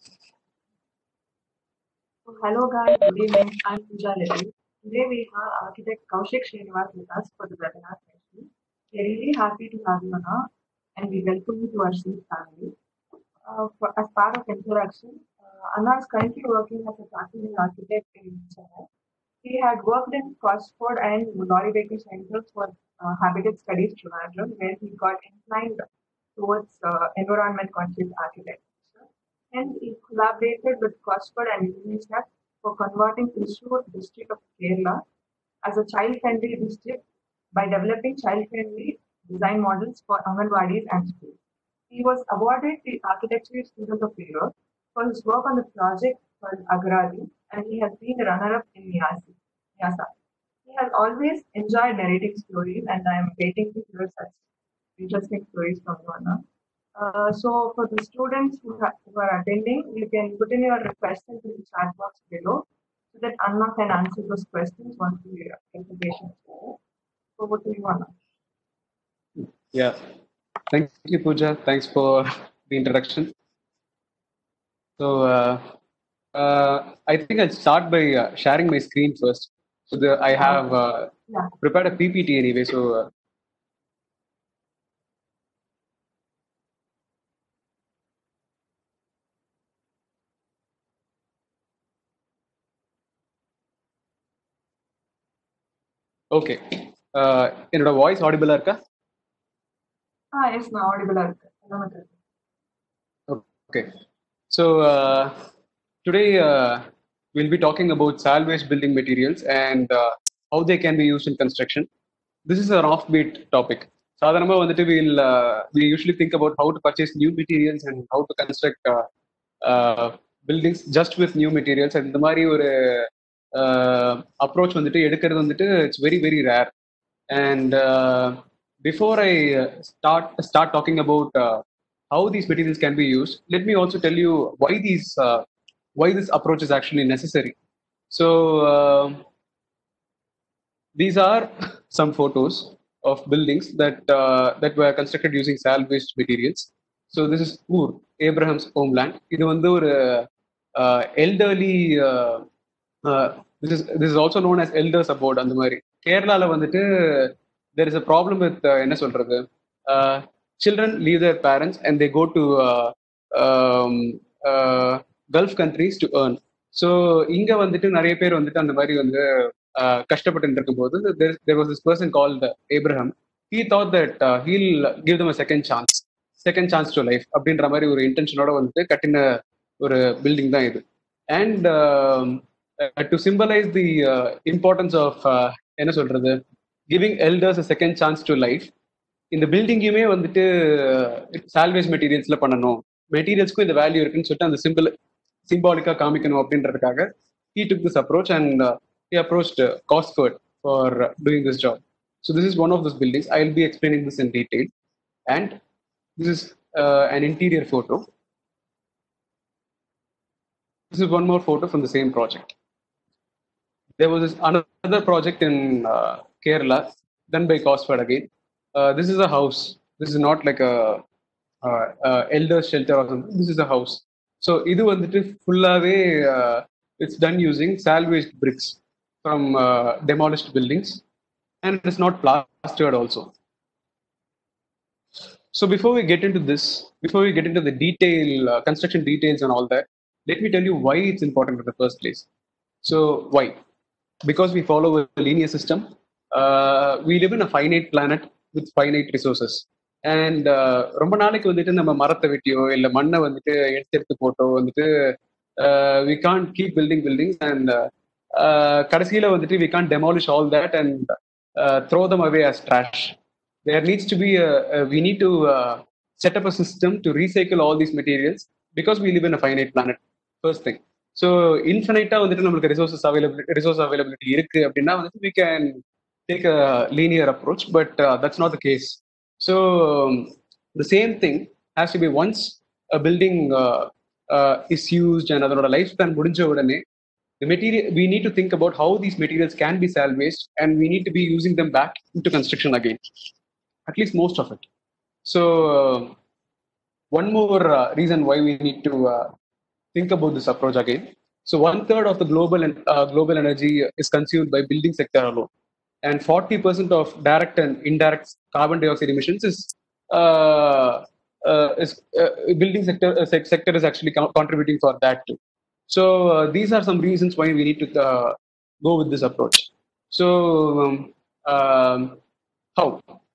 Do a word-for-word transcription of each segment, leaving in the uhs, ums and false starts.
Hello guys, good evening. I'm Pooja Levy. Today we have architect Kaushik Srinivas with us for the webinar session. We're really happy to have you, Anna, and we welcome you to our Seed family. Uh, for, as part of introduction, uh, Anna is currently working as a practicing architect in Chennai. He had worked in Cosford and Lorry Baker Center for uh, Habitat Studies Trivandrum, where he got inclined towards uh, environment conscious architecture. And he collaborated with Cosford and UNICEF for converting Thrissur district of Kerala as a child-friendly district by developing child-friendly design models for Anganwadis and schools. He was awarded the Architecture Student of the Year for his work on the project called Agradi, and he has been the runner-up in Nyasi. Nyasa. He has always enjoyed narrating stories, and I am waiting to hear such interesting stories from you, Anna. Uh, so, for the students who, ha- who are attending, you can put in your questions in the chat box below so that Anna can answer those questions once the presentation is over. Over to you, Anna. Yeah, thank you, Pooja. Thanks for the introduction. So, uh, uh, I think I'll start by uh, sharing my screen first. So, the, I have uh, Yeah. prepared a P P T anyway. So, uh, okay. Uh, என்னோட voice ஆடிபிளா இருக்கா? Ah, yes, நான் audible ஆ இருக்கு. எல்லாமே இருக்கு. Okay. So uh, today uh, we'll be talking about salvage building materials and uh, how they can be used in construction. This is an offbeat topic. சாதாரணமாக வந்துட்டு we'll uh, we usually think about how to purchase new materials and how to construct uh, uh, buildings just with new materials. And இந்த மாதிரி ஒரு approach வந்துட்டு எடுக்கிறது வந்துட்டு it's very very rare. And uh, before I uh, start start talking about uh, how these materials can be used, let me also tell you why these uh, why this approach is actually necessary. So uh, these are some photos of buildings that uh, that were constructed using salvaged materials. So this is Ur, Abraham's homeland. இது வந்து ஒரு uh, elderly uh, uh, this is this is also known as elders abode. அந்த மாதிரி கேரளால வந்துட்டு there is a problem with uh, என்ன சொல்றது uh, children leave their parents and they go to uh, um, uh, Gulf countries to earn. So இங்க வந்துட்டு நிறைய பேர் வந்துட்டு அந்த மாதிரி வந்து uh, கஷ்டப்பட்டு இருக்கும்போது there, there was this person called Abraham. He thought that uh, he'll give them a second chance second chance to life அப்படின்ற மாதிரி ஒரு இன்டென்ஷனோட வந்துட்டு கட்டின ஒரு பில்டிங் தான் இது. And to symbolize the importance of என்ன சொல்றது giving elders a second chance to life, இந்த பில்டிங்கையுமே வந்துட்டு சால்வேஜ் மெட்டீரியல்ஸ்ல பண்ணணும், மெட்டீரியல்ஸ்க்கும் இந்த வேல்யூ இருக்குன்னு சொல்லிட்டு அந்த சிம்பிள் சிம்பாலிக்கா காமிக்கணும் அப்படின்றதுக்காக he took this approach and uh, he approached uh, Cosford for uh, doing this job. So this is one of those buildings. I will be explaining this in detail. And this is uh, an interior photo. This is one more photo from the same project. There was this another project in uh, Kerala done by Cosford again. Uh, this is a house. This is not like a uh, uh, elder shelter or something. This is a house. So இது வந்துட்டு ஃபுல்லாவே uh, it's done using salvaged bricks from uh, demolished buildings, and it is not plastered also. So before we get into this, before we get into the detail, uh, construction details and all that, let me tell you why it's important in the first place. So why? Because we follow a linear system. Uh, we live in a finite planet with finite resources. And ரொம்ப நாளைக்கு வந்துட்டு நம்ம மரத்தை வெட்டியோ இல்லை மண்ணை வந்துட்டு எடுத்து எடுத்து போட்டோ வந்துட்டு we can't keep building buildings and uh, கடைசியில வந்துட்டு we can't demolish all that and uh, throw them away as trash. There needs to be a, a we need to uh, set up a system to recycle all these materials because we live in a finite planet. First thing. So infinite வந்துட்டு நம்மளுக்கு resources availability resource availability இருக்கு அப்படின்னா வந்துட்டு we can take a linear approach, but uh, that's not the case. So um, the same thing has to be once a building uh, uh, is used and அதனோட life span முடிஞ்ச உடனே the material we need to think about how these materials can be salvaged and we need to be using them back into construction again, at least most of it. So uh, one more uh, reason why we need to uh, think about this approach again. So one third of the global and uh, global energy is consumed by building sector alone, and forty percent of direct and indirect carbon dioxide emissions is uh, uh, is uh, building sector uh, sec- sector is actually co- contributing for that too. So uh, these are some reasons why we need to uh, go with this approach. So um, um, how?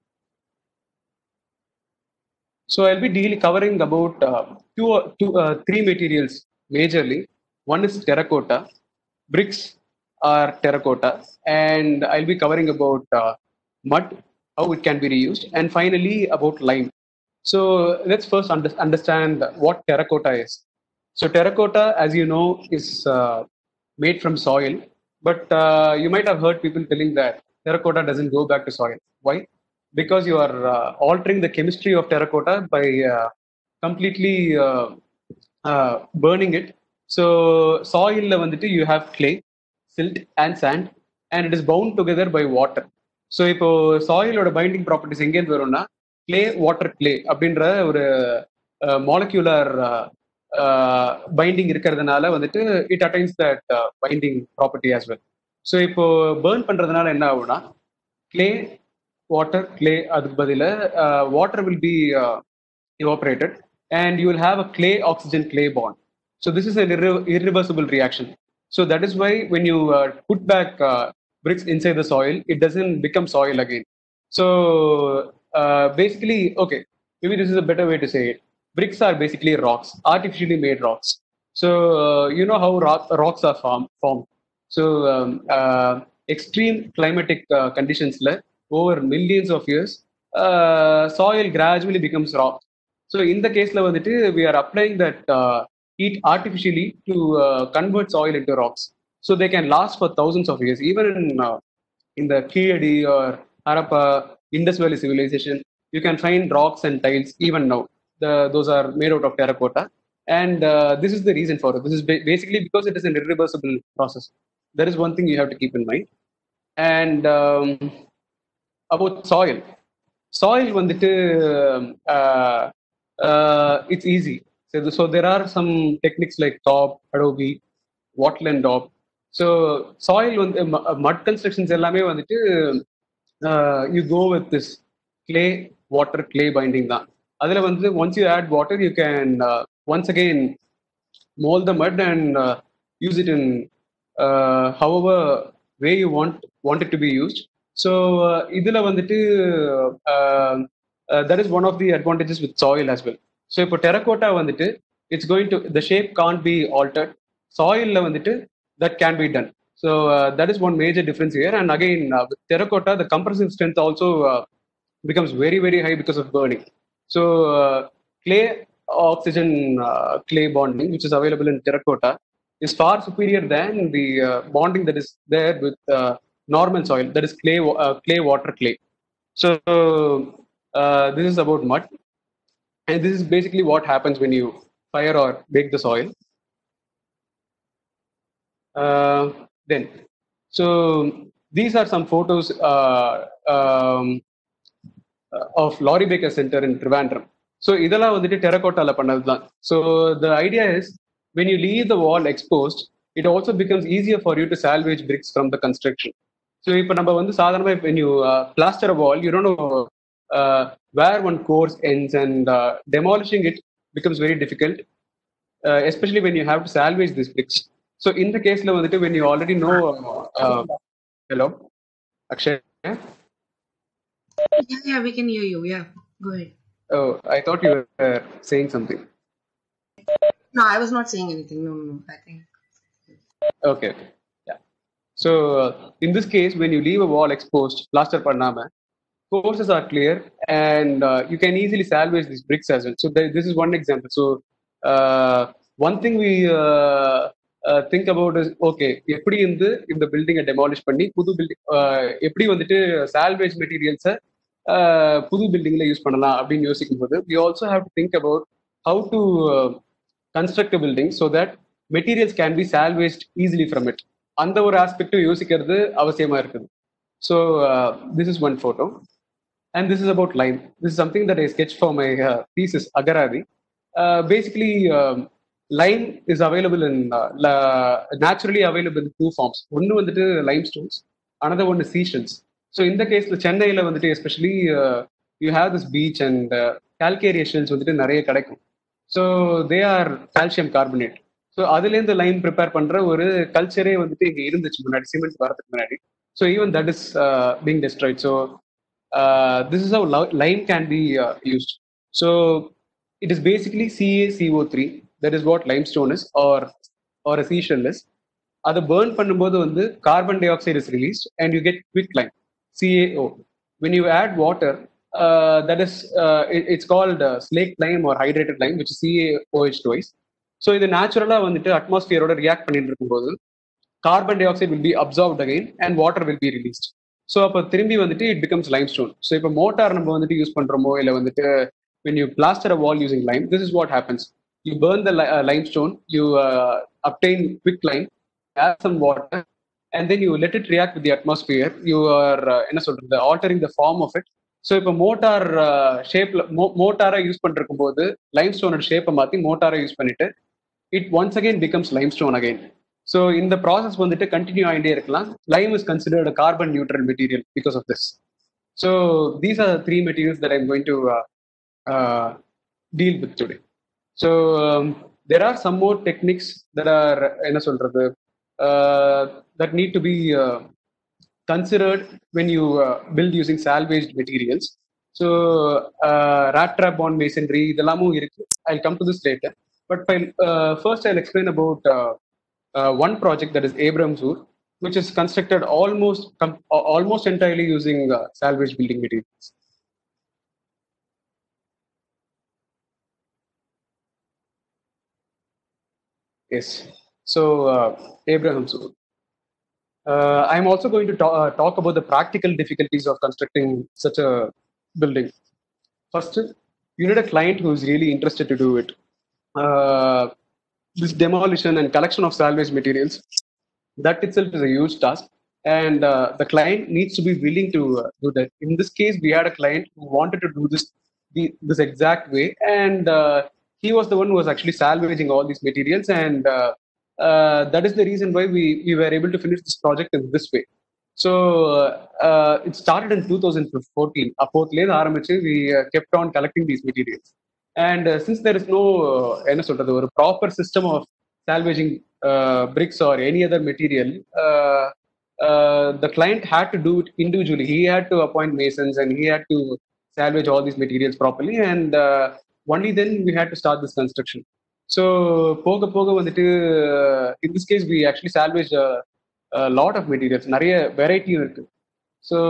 So I'll be dealing covering about uh, two, or- two, uh, three materials majorly. One is terracotta, bricks are terracotta, and I'll be covering about uh, mud, how it can be reused, and finally about lime. So let's first under, understand what terracotta is. So terracotta, as you know, is uh, made from soil, but uh, you might have heard people telling that terracotta doesn't go back to soil. Why? Because you are uh, altering the chemistry of terracotta by uh, completely uh, uh, burning it. So soil வந்துட்டு you have clay, silt and sand, and it is bound together by water. So இப்போ சாயிலோட binding properties எங்கேருந்து வரும்னா clay water clay அப்படின்ற ஒரு molecular binding இருக்கிறதுனால வந்துட்டு it attains that binding property as well. So இப்போ burn பண்றதுனால என்ன ஆகும்னா clay water clay அதுக்கு பதில uh, water will be uh, evaporated and you will have a clay oxygen clay bond. So this is an irre- irreversible reaction. So that is why when you uh, put back uh, bricks inside the soil, it doesn't become soil again. So uh, basically, okay, maybe this is a better way to say it. Bricks are basically rocks, artificially made rocks. So uh, you know how rock, rocks are form, formed. So um, uh, extreme climatic uh, conditions like over millions of years, uh, soil gradually becomes rock. So in the case வந்துட்டு we are applying that uh, heat artificially to uh, convert soil into rocks. So they can last for thousands of years. Even in uh, in the Kiyadi or Harappa, Indus Valley civilization, you can find rocks and tiles even now. The, those are made out of terracotta. And uh, this is the reason for it. This is ba- basically because it is an irreversible process. That is one thing you have to keep in mind. And um, about soil. Soil வந்துட்டு uh, uh, it's easy. So, so there are some techniques like top, adobe, wattle and daub. So soil வந்து mu- mud constructions எல்லாமே வந்துட்டு uh, you go with this clay water clay binding தான். அதுல வந்து once you add water you can uh, once again mold the mud and uh, use it in uh, however way you want want it to be used. So uh, இதுல வந்துட்டு uh, uh, that is one of the advantages with soil as well. So இப்போ terracotta வந்துட்டு it's going to the shape can't be altered. Soilல வந்துட்டு that can be done. So uh, that is one major difference here. And again uh, with terracotta the compressive strength also uh, becomes very very high because of burning. So uh, clay oxygen uh, clay bonding which is available in terracotta is far superior than the uh, bonding that is there with uh, normal soil, that is clay wa- uh, clay water clay. So uh, this is about mud, and this is basically what happens when you fire or bake the soil. Uh, then so these are some photos uh, um, uh, of Laurie Baker Center in Trivandrum. So இதெல்லாம் வந்துட்டு டெரகோட்டால பண்ணது தான். So the idea is when you leave the wall exposed, it also becomes easier for you to salvage bricks from the construction. So இப்போ நம்ம வந்து சாதாரணமா when you uh, plaster a wall, you don't know uh, where one course ends, and uh, demolishing it becomes very difficult, uh, especially when you have to salvage these bricks. So in the case வந்துட்டு when you already know uh, uh, hello Akshay. Yeah, yeah, we can hear you. Yeah, go ahead. Oh, I thought you were saying something. No, I was not saying anything. No, no, no. I think. Okay. Yeah. So uh, in this case, when you leave a wall exposed, plaster பண்ணாம, courses are clear, and uh, you can easily salvage these bricks as well. So th- this is one example. So uh, one thing we uh, uh, think about is okay, எப்படி வந்து இந்த பில்டிங்கை demolish பண்ணி புது building எப்படி வந்துட்டு salvage மெட்டீரியல்ஸை புது பில்டிங்ல யூஸ் பண்ணலாம் அப்படின்னு யோசிக்கும் போது we also have to think about how to uh, construct a building so that materials can be salvaged easily from it. அந்த ஒரு ஆஸ்பெக்டும் யோசிக்கிறது அவசியமா இருக்குது. So uh, this is one photo, and this is about lime. This is something that I sketched for my uh, thesis Agaradi. Uh, basically, um, lime is available in uh, la- naturally available in two forms. One வந்துட்டு limestones, another one is seashells. So in the case the சென்னையில வந்துட்டு especially uh, you have this beach and uh, calcareous shells வந்துட்டு நிறைய கிடைக்கும். So they are calcium carbonate. So அதுலேருந்து lime prepare பண்ணுற ஒரு கல்ச்சரே வந்துட்டு இங்கே இருந்துச்சு முன்னாடி சிமெண்ட் வரதுக்கு முன்னாடி. So even that is being destroyed. So this is how lime can be used. So it is basically C a C O three. That is what limestone is, or or a seashell is. அதை burn பண்ணும்போது வந்து carbon dioxide is released and you get quick lime, C a O. When you add water, uh, that is uh, it, it's called uh, slaked lime or hydrated lime, which is C a O H twice. So இது நேச்சுரலாக வந்துட்டு அட்மாஸ்பியரோட react பண்ணிட்டு இருக்கும்போது carbon dioxide will be absorbed again and water will be released. So அப்போ திரும்பி வந்துட்டு it becomes limestone. So இப்போ மோட்டார் நம்ம வந்துட்டு யூஸ் பண்ணுறோமோ இல்லை வந்துட்டு when you plaster a wall using lime, this is what happens. You burn the li- uh, limestone, you uh, obtain quick lime, add some water, and then you let it react with the atmosphere. You are uh, altering the form of it. So if a mortar uh, shape mo- mortar use பண்றக்கும்போது limestone shape மாத்தி mortar use பண்ணிட்டு it once again becomes limestone again. So in the process வந்துட்டு continue ஆகிட்டே இருக்கலாம். Lime is considered a carbon neutral material because of this. So these are the three materials that I'm going to uh, uh, deal with today. So um, there are some more techniques that are என்ன சொல்றது uh, that need to be uh, considered when you uh, build using salvaged materials. So uh, rat trap bond masonry இதெல்லாமும் இருக்கு. I'll come to this later. But I'll, uh, first I'll explain about uh, uh, one project, that is Abraham's Ur, which is constructed almost com- almost entirely using uh, salvaged building materials. Yes. So uh, Abraham's Ur. Uh, I'm also going to ta- uh, talk about the practical difficulties of constructing such a building. First, you need a client who is really interested to do it. Uh, this demolition and collection of salvage materials, that itself is a huge task, and uh, the client needs to be willing to uh, do that. In this case, we had a client who wanted to do this the, this exact way, and uh, he was the one who was actually salvaging all these materials, and uh, uh, that is the reason why we, we were able to finish this project in this way. So uh, it started in two thousand fourteen. அப்போதுலேருந்து ஆரம்பிச்சு we uh, kept on collecting these materials. And uh, since there is no uh, என்ன சொல்றது ஒரு proper system of salvaging uh, bricks or any other material, uh, uh, the client had to do it individually. He had to appoint masons and he had to salvage all these materials properly, and uh, only then we had to start this construction. So போக போக வந்துட்டு uh, in this case we actually salvaged a, a lot of materials. நிறைய வெரைட்டியும் இருக்கு. So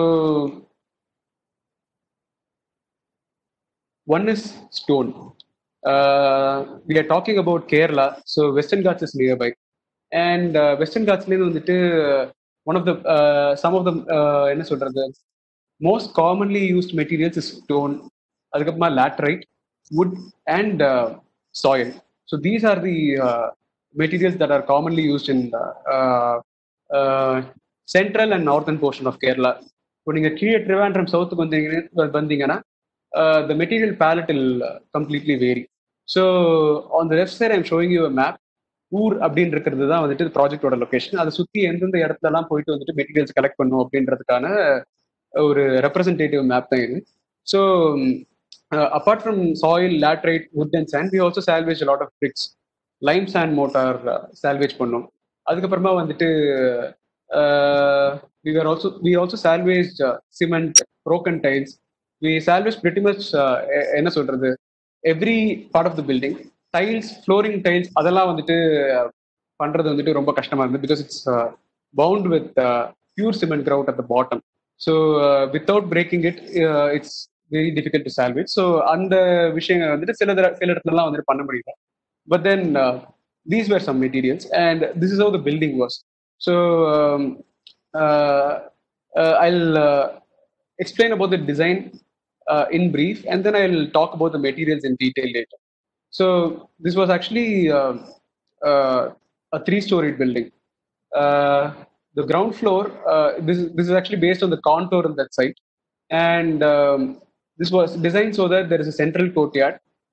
one is stone. Uh, we are talking about Kerala, so Western Ghats is nearby, and uh, Western Ghats வந்துட்டு one of the uh, some of the uh, என்ன சொல்றது most commonly used materials is stone, அதுக்கப்புறமா laterite, wood, and uh, soil. So these are the uh, materials that are commonly used in the uh, uh, central and northern portion of Kerala. இப்போ நீங்க கீழே ட்ரிவாண்ட்ரம் சவுத்துக்கு வந்தீங்கன்னா வந்தீங்கன்னா uh, the material palette will uh, completely vary. So on the left side I'm showing you a map. ஊர் அப்படின்னு இருக்கிறது தான் வந்துட்டு ப்ராஜெக்டோட லொகேஷன். அதை சுற்றி எந்தெந்த இடத்துலலாம் போயிட்டு வந்துட்டு மெட்டீரியல்ஸ் கலெக்ட் பண்ணும் அப்படின்றதுக்கான ஒரு ரெப்ரசன்டேட்டிவ் மேப் தான் இது. So apart from soil, laterite, wood and sand, we also salvage lot of bricks. Lime sand mortar salvage பண்ணோம். அதுக்கப்புறமா வந்துட்டு we were also we also salvaged uh, cement, broken tiles. We salvaged pretty much uh, என்ன சொல்றது every part of the building. Tiles, flooring tiles, அதெல்லாம் வந்துட்டு பண்றது வந்துட்டு ரொம்ப கஷ்டமா இருந்தது because it's uh, bound with uh, pure cement grout at the bottom. So uh, without breaking it, uh, it's very difficult to salvage. So அந்த விஷயங்கள் வந்துட்டு சில சில இடத்துலலாம் வந்துட்டு பண்ண முடியல. But then uh, these were some materials, and this is how the building was. So um, uh, uh, I'll uh, explain about the design uh, in brief, and then I'll talk about the materials in detail later. So this was actually uh, uh, a three-storied building. Uh, the ground floor, uh, this, this is actually based on the contour on that site, and um, this was designed so that there is a central courtyard,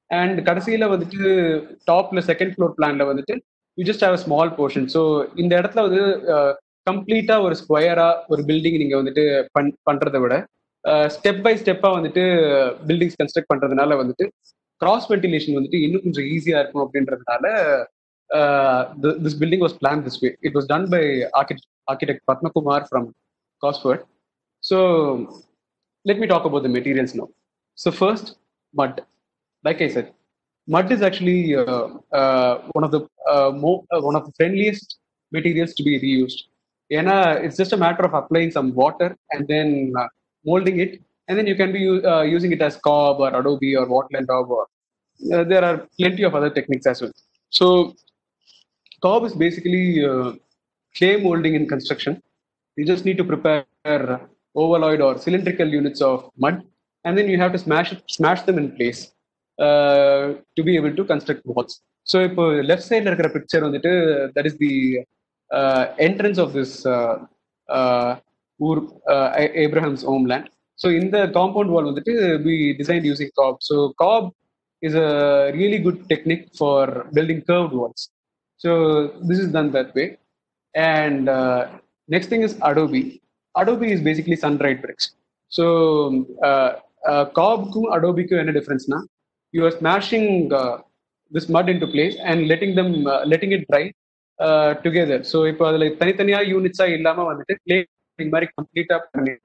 and கடைசியில வந்துட்டு டாப்ல second floor பிளான்ல வந்துட்டு you just have a small portion. So இந்த இடத்துல வந்து கம்ப்ளீட்டா ஒரு ஸ்கொயரா ஒரு பில்டிங் நீங்க வந்துட்டு பண் பண்றதை விட ஸ்டெப் பை ஸ்டெப்பா வந்துட்டு பில்டிங்ஸ் கன்ஸ்ட்ரக்ட் பண்றதுனால வந்துட்டு கிராஸ் வென்டிலேஷன் வந்துட்டு இன்னும் கொஞ்சம் ஈஸியா இருக்கும் அப்படின்றதுனால this building was plan this way. It was done by architect architect Padmakumar from Costford. So let me talk about the materials now. So first, mud. Like I said, mud is actually uh, uh, one of the uh, more uh, one of the friendliest materials to be reused. And uh, it's just a matter of applying some water and then uh, molding it, and then you can be uh, using it as cob or adobe or wattle and daub. Or uh, there are plenty of other techniques as well. So cob is basically uh, clay molding in construction. You just need to prepare ovoid or cylindrical units of mud, and then you have to smash it, smash them in place uh, to be able to construct walls. So if uh, left side இருக்கிற picture வந்துட்டு that is the uh, entrance of this uh, uh, Ur, uh, Abraham's homeland. So in the compound wall வந்துட்டு we designed using cob. So cob is a really good technique for building curved walls. So this is done that way. And uh, next thing is adobe. Adobe is basically sun-dried bricks. So, uh, uh, cob-க்கும் adobe-க்கும் என்ன difference-னா, you are smashing uh, this mud into place and letting them uh, letting it dry uh, together. So, இப்போ அதுல தனித்தனியா யூனிட்ஸா இல்லாம வந்துட்டு clay மாதிரி கம்ப்ளீட்டா பண்ணி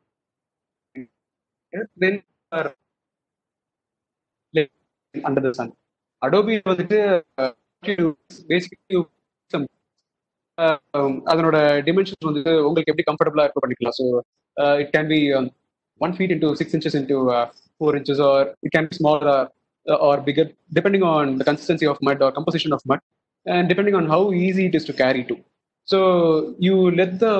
then uh, under the sun. Adobe வந்துட்டு uh, basically some அதனோட டிமென்ஷன்ஸ் வந்துட்டு உங்களுக்கு எப்படி கம்ஃபர்டபுளா இருக்க பண்ணிக்கலாம். So it can be one feet into six inches into four inches or it can be small or bigger depending on the consistency of mud or composition of mud and depending on how easy it is to carry to. So you let the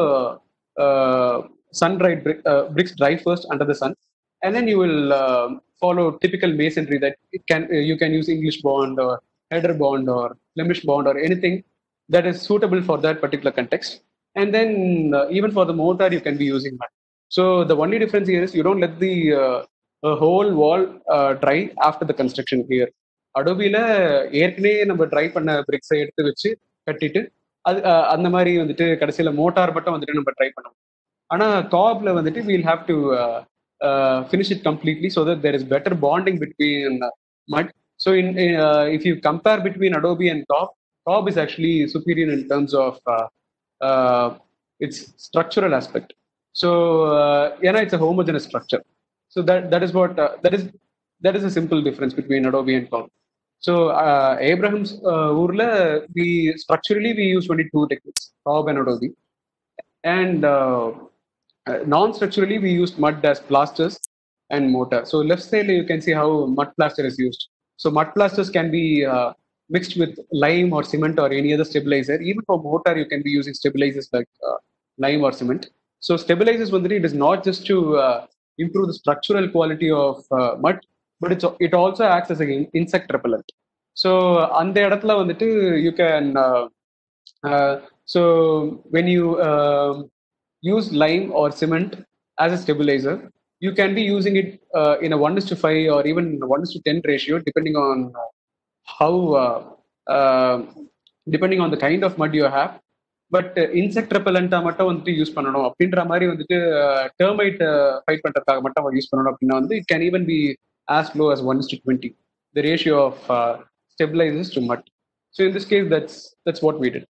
sun dried brick, uh, bricks dry first under the sun, and then you will uh, follow typical masonry that it can uh, you can use English bond or header bond or Flemish bond or anything that is suitable for that particular context. And then uh, even for the mortar, you can be using mud. So the only difference here is you don't let the uh, whole wall uh, dry after the construction here. Adobe la ஏற்கனவே நம்ம try பண்ண பிரிக்ஸை எடுத்து வச்சு கட்டிட்டு அது அந்த மாதிரி வந்துட்டு கடைசியில் மோட்டார் மட்டும் வந்துட்டு நம்ம ட்ரை பண்ணோம். ஆனால் காப்ல வந்துட்டு we'll have to finish it completely so that there is better bonding between mud. So in if you compare between adobe and cob, cob is actually superior in terms of uh, uh, its structural aspect. So uh, yeah, it's a homogeneous structure. So that that is what uh, that is that is a simple difference between adobe and cob. So uh, Abraham's uh, urla we structurally we use only two techniques, cob and adobe, and uh, uh, non-structurally we used mud as plasters and mortar. So left side you can see how mud plaster is used. So mud plasters can be uh, mixed with lime or cement or any other stabilizer. Even for mortar, you can be using stabilizers like uh, lime or cement. So stabilizers, it is not just to uh, improve the structural quality of uh, mud, but it's, it also acts as an insect repellent. So அந்த இடத்துல வந்துட்டு you can uh, uh, so when you uh, use lime or cement as a stabilizer, you can be using it uh, in a one is to five or even one is to ten ratio, depending on uh, how uh, uh, depending on the kind of mud you have. But insect ரெப்பலண்டா மட்டும் வந்துட்டு use பண்ணணும் அப்படின்ற மாதிரி வந்துட்டு termite fight பண்றதுக்காக மட்டும் use பண்ணணும் அப்படின்னா வந்து it can even be as low as one to twenty the ratio of stabilizers to mud. So in this case that's that's what we did.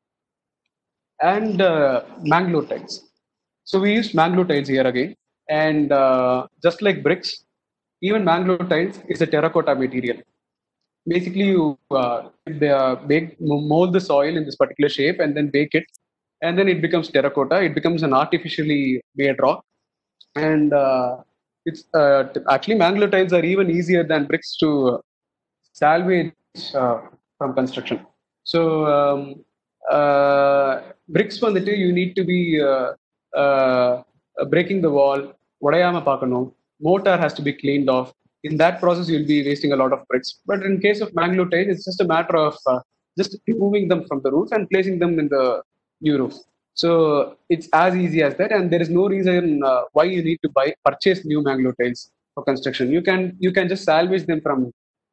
And Mangalore tiles. So we use Mangalore tiles here again. And just like bricks, even Mangalore tiles is a terracotta material. Basically, you uh, uh, bake, mold the soil in this particular shape and then bake it, and then it becomes terracotta. It becomes an artificially made rock, and uh, it's uh, actually Mangalore tiles are even easier than bricks to salvage uh, from construction. So um, uh, bricks வந்துட்டு you need to be uh, uh, breaking the wall, உடையாம பார்க்கணும். Mortar has to be cleaned off. In that process, you'll be wasting a lot of bricks. But in case of Mangalore tile, it's just a matter of uh, just removing them from the roof and placing them in the new roof. So it's as easy as that, and there is no reason uh, why you need to buy purchase new Mangalore tiles for construction. You can you can just salvage them from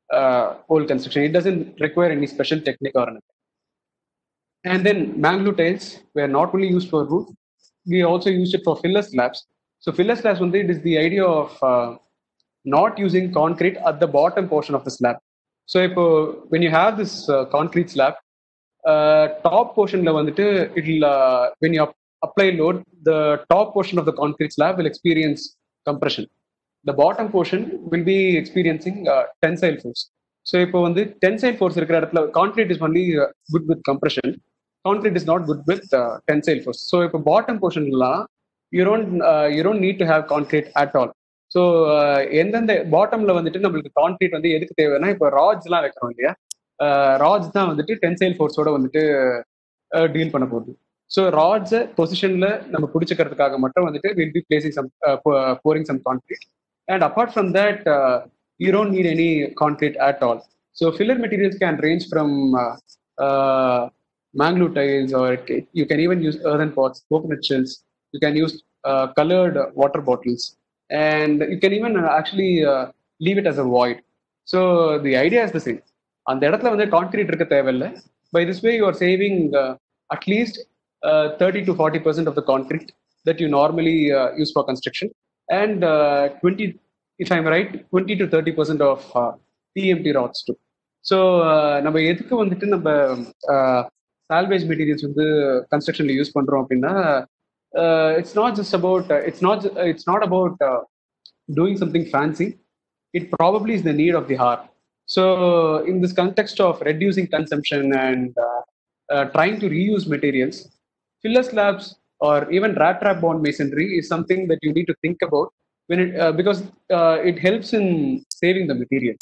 uh, old construction. It doesn't require any special technique or anything. And then Mangalore tiles were not only used for roof, we also used it for filler slabs. So filler slabs, one thing, it is the idea of uh, not using concrete at the bottom portion of the slab. So if, uh, when you have this uh, concrete slab, uh, top portion it'll uh, when you ap- apply load, the top portion of the concrete slab will experience compression. The bottom portion will be experiencing uh, tensile force. So இப்போ வந்து tensile force இருக்கிற இடத்துல concrete is only uh, good with compression. Concrete is not good with uh, tensile force. So இப்போ bottom portion எல்லாம் you don't uh, you don't need to have concrete at all. So எந்தெந்த பாட்டம்ல வந்துட்டு நம்மளுக்கு concrete வந்து எதுக்கு தேவைன்னா இப்போ ராட்ஸ்லாம் வைக்கிறோம் இல்லையா, ராட்ஸ் தான் வந்துட்டு டென்சைல் ஃபோர்ஸோட வந்துட்டு டீல் பண்ண போகுது. ஸோ ராட்ஸை பொசிஷன்ல நம்ம பிடிச்சிக்கிறதுக்காக மட்டும் வந்துட்டு will be placing some boring some concrete. And apart from that you don't need any concrete at all. So filler materials can range from Mangalore tiles, or you can even use earthen pots, coconut shells. You can use uh, colored water bottles, and you can even uh, actually uh, leave it as a void. So the idea is the same. அந்த இடத்துல வந்து concrete இருக்க தேவையில்லை. By this way, you are saving uh, at least uh, thirty to forty percent of the concrete that you normally uh, use for construction, and uh, twenty, if I'm right, twenty to thirty percent of uh, T M T rods too. So uh, நம்ம எதுக்கு வந்துட்டு நம்ம uh, salvage materials வந்து கன்ஸ்ட்ரக்ஷன்ல use பண்றோம் அப்படின்னா, uh, it's not just about uh, it's not it's not about uh, doing something fancy. It probably is the need of the hour. So in this context of reducing consumption and uh, uh, trying to reuse materials, filler slabs or even rat trap bond masonry is something that you need to think about when it uh, because uh, it helps in saving the materials.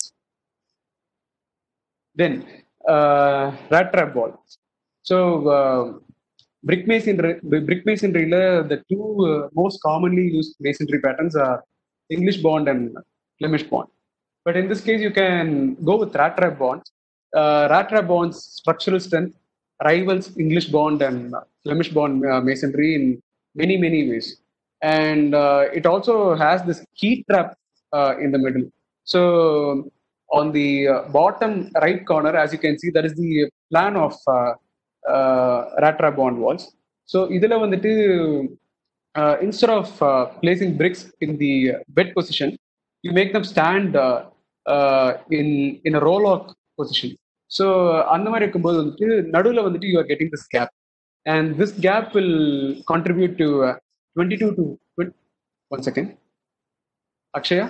Then uh, rat trap bond. So uh, brick masonry, brick masonry, the two uh, most commonly used masonry patterns are English bond and Flemish bond. But in this case, you can go with rat trap bond. Uh, rat trap bond's structural strength rivals English bond and uh, Flemish bond uh, masonry in many many ways, and uh, it also has this heat trap uh, in the middle. So on the uh, bottom right corner, as you can see, that is the plan of uh, uh, rat trap bond walls. So idhula vanditu uh, instead of uh, placing bricks in the bed position, you make them stand uh, uh, in in a roll lock position. So அந்த மாதிரி இருக்கும்போது வந்துட்டு நடுவில் வந்துட்டு you are getting this gap, and this gap will contribute to uh, twenty-two to one second. Akshaya,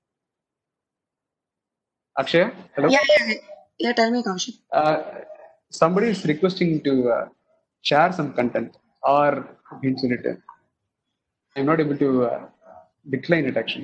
Akshaya, hello. Yeah, yeah, yeah. Yeah, tell me, Kaushik. Uh, somebody is requesting to uh, share some content or hints in it. I'm not able to uh, decline it actually.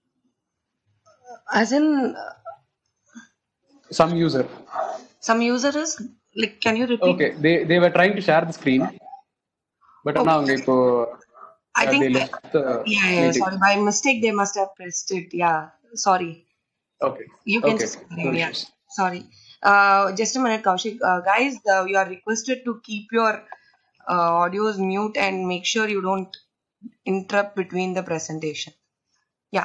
As in, uh, Some user. some user is like, can you repeat? Okay, they they were trying to share the screen, but now Okay. இப்போ I uh, think, they I- left the yeah, yeah, meeting. sorry, by mistake they must have pressed it. Yeah, sorry. Okay, You can okay, just no continue. Yeah, issues. sorry. Uh, just a minute, Kaushik. Uh, guys, uh, you are requested to keep your uh, audios mute and make sure you don't interrupt between the presentation. Yeah.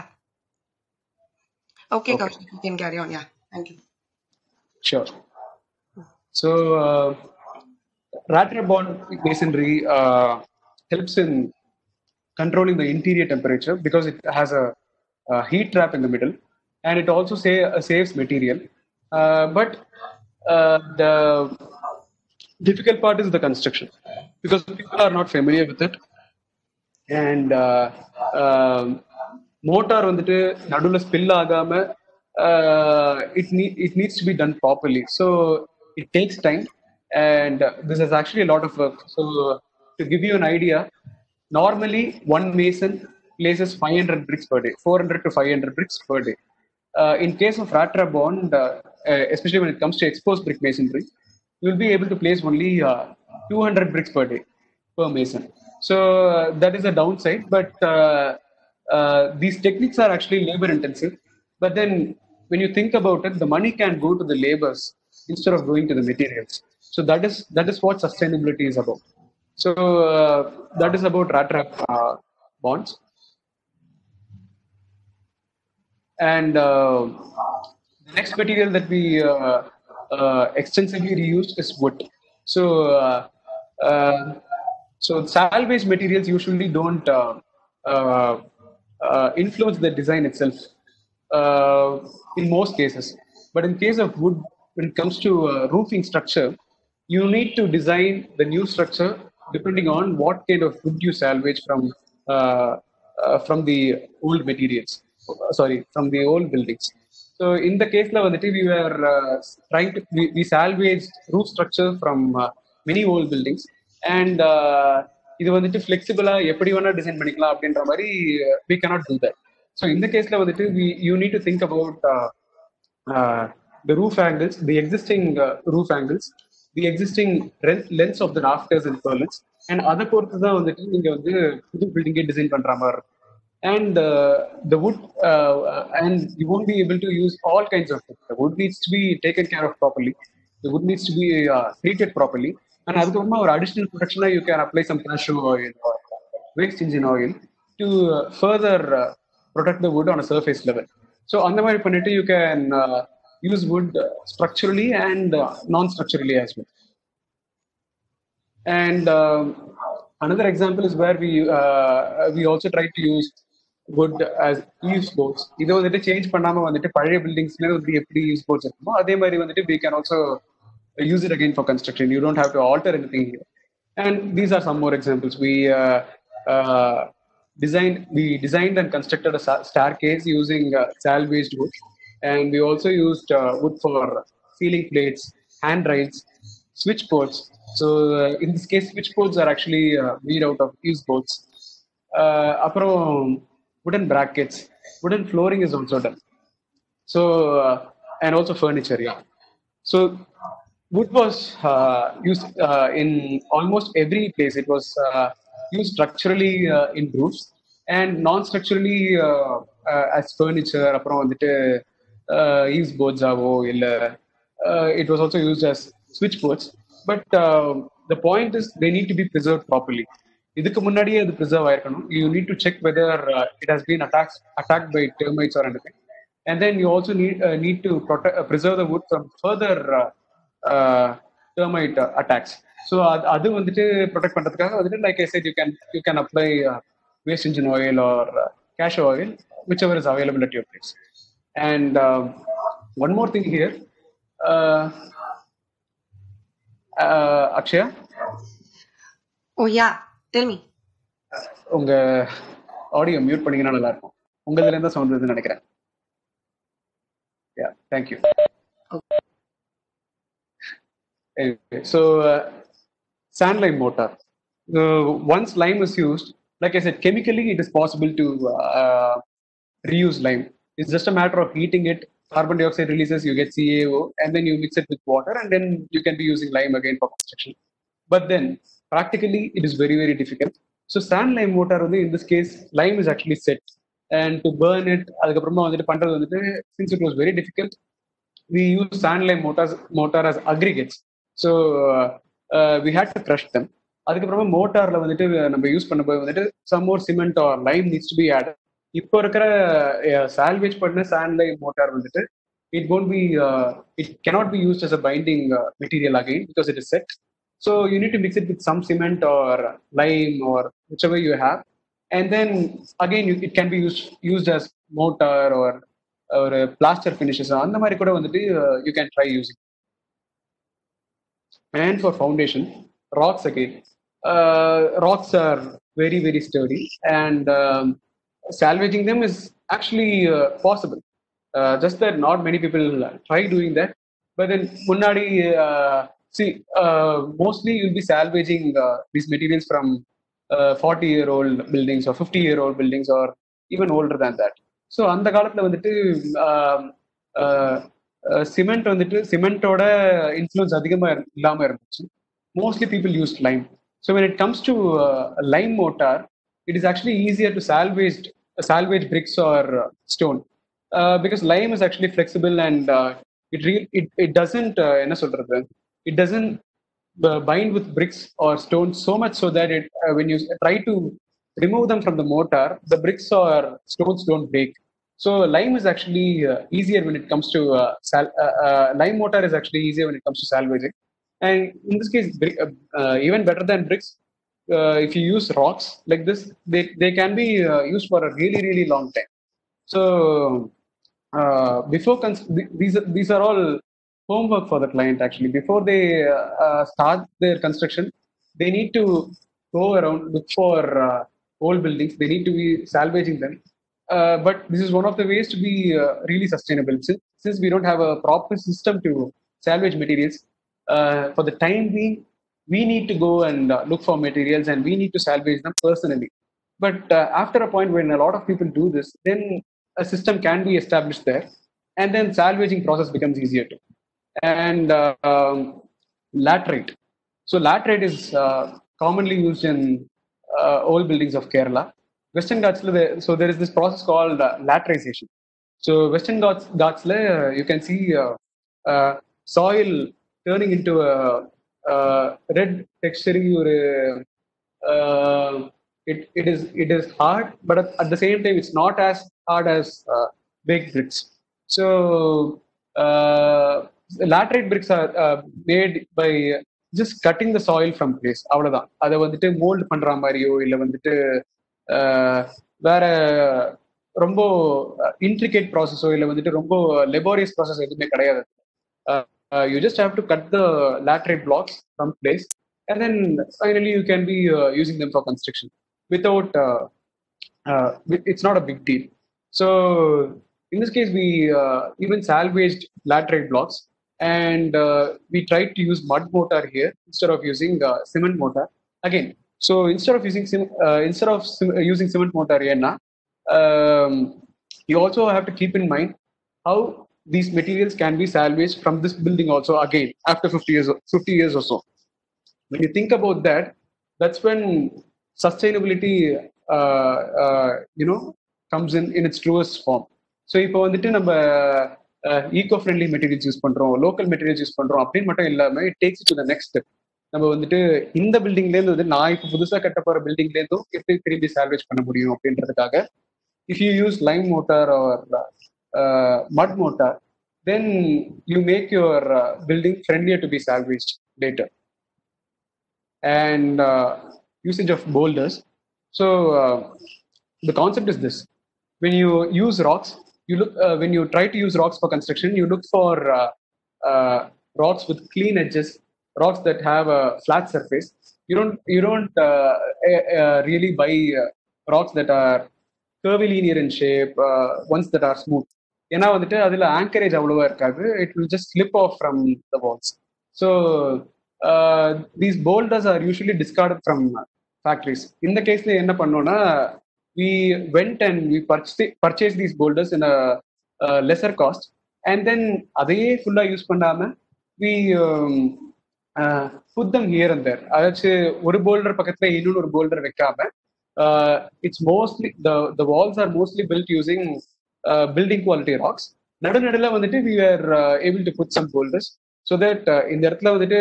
Okay, Okay, Kaushik, you can carry on. Yeah, thank you. sure. So uh, rat trap bond masonry uh, helps in controlling the interior temperature because it has a, a heat trap in the middle, and it also say, uh, saves material. Uh, but uh, the difficult part is the construction because people are not familiar with it, and uh, um, mortar வந்துட்டு நடுவில் spill ஆகாம it நீ it needs to be done properly. So it takes time, and this is actually lot of work. So to give you an idea, normally one mason places five hundred bricks per day, four hundred to five hundred bricks per day. Uh, in case of rat trap bond, uh, uh, especially when it comes to exposed brick masonry, you will be able to place only uh, two hundred bricks per day per mason. So uh, that is a downside, but uh, uh, these techniques are actually labor intensive. But then when you think about it, the money can go to the labors instead of going to the materials. So that is that is what sustainability is about. So uh, that is about rat trap uh, bonds. And uh, Next material that we uh, uh, extensively reused is wood. So, uh, uh, so salvage materials usually don't uh, uh, uh, influence the design itself uh, in most cases. But in case of wood, when it comes to uh, roofing structure, you need to design the new structure depending on what kind of wood you salvage from uh, uh, from the old materials. Uh, Sorry, from the old buildings. So in the case la வந்துட்டு we were uh, trying to we, we salvaged roof structure from uh, many old buildings and uh, இது வந்துட்டு flexible ஆ எப்படி வேணா design பண்ணிக்கலாம் அப்படின்ற மாதிரி uh, we cannot do that. So in the case la வந்துட்டு we you need to think about uh, uh, the roof angles, the existing uh, roof angles, the existing length, lengths of the rafters and purlins, and other பொறுத்து தான் வந்துட்டு நீங்க வந்து புது பில்டிங்கே design பண்ற மாதிரி இருக்கும். And uh, the wood uh, and you won't be able to use all kinds of wood. The wood needs to be taken care of properly. The wood needs to be uh, treated properly. And அதுக்கப்புறமா ஒரு additional protection you can apply some cashew oil or waste engine oil to uh, further uh, protect the wood on a surface level. So அந்த மாதிரி பண்ணிட்டு you can uh, use wood uh, structurally and uh, non-structurally as well. And um, another example is where we uh, we also try to use wood as eaves boards. இதை வந்துட்டு change பண்ணாம வந்துட்டு பழைய பில்டிங்ஸ்ல வந்து எப்படி ஈவ்ஸ் போர்ட்ஸ் இருக்குமோ அதே மாதிரி வந்துட்டு we can also use it again for construction. You don't have to alter anything here. And these are some more examples. We uh, uh, designed we designed and constructed a sa- staircase using uh, salvaged wood, and we also used uh, wood for ceiling plates, handrails, switchboards. So uh, in this case, switchboards are actually uh, made out of eaves boards. Uh, அப்புறம் wooden brackets, wooden flooring is also done. So uh, and also furniture, yeah. So wood was uh, used uh, in almost every place. It was uh, used structurally uh, in roofs and non-structurally uh, uh, as furniture. அப்புறம் வந்துட்டு eaves boards ஆவோ இல்ல uh, it was also used as switchboards. But uh, the point is they need to be preserved properly. இதுக்கு முன்னாடியே அது preserve ஆயிருக்கணும். You need to check whether uh, it has been attacked attacked by termites or anything. And then you also need uh, need to protect, uh, preserve the wood from further uh, uh, termite uh, attacks. So அது வந்துட்டு protect பண்றதுக்காக வந்துட்டு like I said you can you can apply uh, waste engine oil or uh, cashew oil, whichever is available at your place. And um, one more thing here, uh, uh, Akshaya. Oh yeah, tell me. உங்க audio mute பண்ணீங்கன்னா நல்லா இருக்கும். உங்களதுல இருந்தா sound வருதுன்னு நினைக்கிறேன். Yeah, thank you. Okay. Anyway, so uh, sand lime mortar. Uh, once lime is used, like I said, chemically it is possible to uh, reuse lime. It's just a matter of heating it. Carbon dioxide releases, you get C A O, and then you mix it with water, and then you can be using lime again for construction. But then practically it is very very difficult. So sand lime mortar, in this case, lime is actually set, and to burn it, அதுக்கப்புறமா வந்துட்டு பண்றது வந்துட்டு since it was very difficult, we use sand lime mortars mortar as aggregates. So uh, uh, we had to crush them. அதுக்கப்புறமா மோட்டார்ல வந்துட்டு நம்ம use பண்ணும்போது வந்துட்டு some more cement or lime needs to be added. இப்போ இருக்கிற salvage பண்ண sand lime mortar வந்துட்டு it won't be uh, it cannot be used as a binding uh, material again because it is set. So you need to mix it with some cement or lime or whichever you have, and then again you, it can be used used as mortar or or uh, plaster finishes. அந்த மாதிரி கூட வந்துட்டு uh, you can try using. And for foundation, rocks again. Uh, rocks are very very sturdy, and um, salvaging them is actually uh, possible. Uh, just that not many people try doing that. But then munnadi. Uh, See, uh, mostly you'll be salvaging uh, these materials from uh, forty year old buildings or fifty year old buildings or even older than that. So அந்த காலத்துல வந்துட்டு cement வந்துட்டு சிமெண்டோட influence அதிகமா இல்லாம இருந்துச்சு. Mostly people used lime. So when it comes to uh, lime mortar, it is actually easier to salvage uh, salvage bricks or uh, stone uh, because lime is actually flexible and uh, it re- it it doesn't uh, என்ன சொல்றது it doesn't uh, bind with bricks or stones so much so that it uh, when you try to remove them from the mortar, the bricks or stones don't break. So lime is actually uh, easier when it comes to uh, sal- uh, uh, lime mortar is actually easier when it comes to salvaging, and in this case, brick, uh, uh, even better than bricks. Uh, if you use rocks like this, they they can be uh, used for a really really long time. So uh, before cons- th- these are, these are all homework for the client actually. Before they uh, uh, start their construction, they need to go around, look for uh, old buildings. They need to be salvaging them. Uh, but this is one of the ways to be uh, really sustainable. Since, since we don't have a proper system to salvage materials, uh, for the time being, we need to go and uh, look for materials and we need to salvage them personally. But uh, after a point when a lot of people do this, then a system can be established there, and then salvaging process becomes easier too. And uh, um, laterite. So laterite is uh, commonly used in uh, old buildings of Kerala. Western Ghats, so there is this process called uh, laterization. So Western Ghats, Ghats uh, you can see uh, uh, soil turning into a, a red texturing or uh, it, it is it is hard, but at, at the same time it's not as hard as uh, baked bricks. So uh, laterite bricks are uh, made by just cutting the soil from place. அவ்வளவுதான். அதை வந்துட்டு mould பண்ற மாதிரியோ இல்லை வந்துட்டு ஆஹ், வேற ரொம்ப intricate ப்ராசஸோ இல்லை வந்துட்டு ரொம்ப லெபோரியஸ் ப்ராசஸ் எதுவுமே கிடையாது. Uh, you just have to cut the laterite blocks from place, and then finally you can be uh, using them for construction without. Uh, uh, with- it's not a big deal. So in this case, we uh, even salvaged laterite blocks, and uh, we tried to use mud mortar here instead of using uh, cement mortar. Again, so instead of using sim- uh, instead of sim- uh, using cement mortar, here, na, um, you also have to keep in mind how these materials can be salvaged from this building also again after fifty years fifty years or so. When you think about that, that's when sustainability uh, uh, you know comes in in its truest form. So இப்போ வந்துட்டு நம்ம eco friendly materials use பண்றோம், local materials use பண்றோம் அப்படின்னு மட்டும் இல்லாம it takes to the next. நம்ம வந்துட்டு இந்த பில்டிங்ல இருந்து வந்து நான் இப்போ புதுசா கட்ட போற பில்டிங்ல இருந்தும் எப்படி திரும்பி சால்வேஜ் பண்ண முடியும் அப்படின்றதுக்காக if you use lime mortar or uh, mud mortar, then you make your uh, building friendlier to be salvaged later. And uh, usage of boulders. So uh, the concept is this: when you use rocks, you look uh, when you try to use rocks for construction, you look for uh, uh, rocks with clean edges, rocks that have a flat surface. You don't you don't uh, uh, uh, really buy uh, rocks that are curvilinear in shape, uh, ones that are smooth. ஏன்னா வந்துட்டு அதில் anchorage அவ்வளோவா இருக்காது. It will just slip off from the walls. So these boulders are usually discarded from factories. இந்த கேஸ்ல என்ன பண்ணோம்னா, we went and we purchased purchased these boulders in a uh, lesser cost, and then அதையே ஃபுல்லா use பண்ணாம we um, uh, put them here and there. அதாச்சு ஒரு folder பக்கத்துல இன்னொன்று ஒரு போல்டர் வைக்காம uh, it's mostly the the walls are mostly built using uh, building quality rocks. நடு நடுல வந்துட்டு we were uh, able to put some boulders so that uh, இந்த இடத்துல வந்துட்டு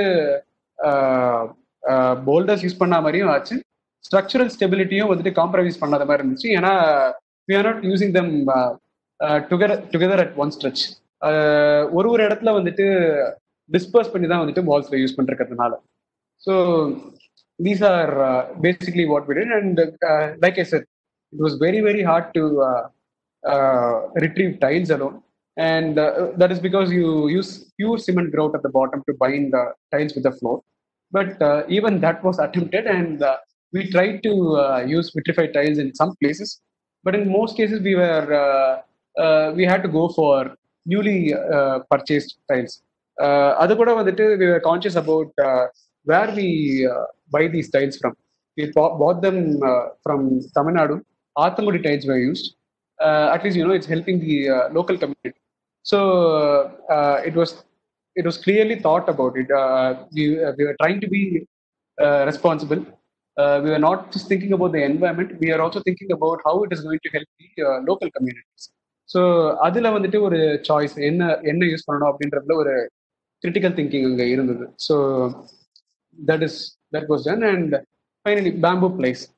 போல்டர்ஸ் யூஸ் பண்ண மாதிரியும் ஆச்சு, ஸ்ட்ரக்சரல் ஸ்டெபிலிட்டியும் வந்துட்டு காம்ப்ரமைஸ் பண்ணாத மாதிரி இருந்துச்சு. ஏன்னா we are not using them uh, uh, together together at one stretch. Uh, ஒரு ஒரு இடத்துல வந்துட்டு டிஸ்பர்ஸ் பண்ணி தான் வந்துட்டு வால்ஸ்ல யூஸ் பண்ணிருக்கிறதுனால. So these are uh, basically what we did, and uh, like I said, it was very very hard to uh, uh, retrieve tiles alone, and uh, that is because you use pure cement grout at the bottom to bind the tiles with the floor. But uh, even that was attempted, and uh, we tried to uh, use vitrified tiles in some places, but in most cases we were uh, uh, we had to go for newly uh, purchased tiles. Uh, அது கூட வந்துட்டு we were conscious about uh, where we uh, buy these tiles from. We bought bought them uh, from Tamil Nadu. Athamudi tiles were used. Uh, at least you know it's helping the uh, local community. So uh, it was it was clearly thought about it. Uh, we uh, we were trying to be uh, responsible. Uh, we were not just thinking about the environment. We are also thinking about how it is going to help the uh, local communities. So அதில் வந்துட்டு ஒரு choice என்ன என்ன use பண்ணணும் அப்படின்றதுல ஒரு critical thinking அங்கே இருந்தது. So that is that was done, and finally bamboo place.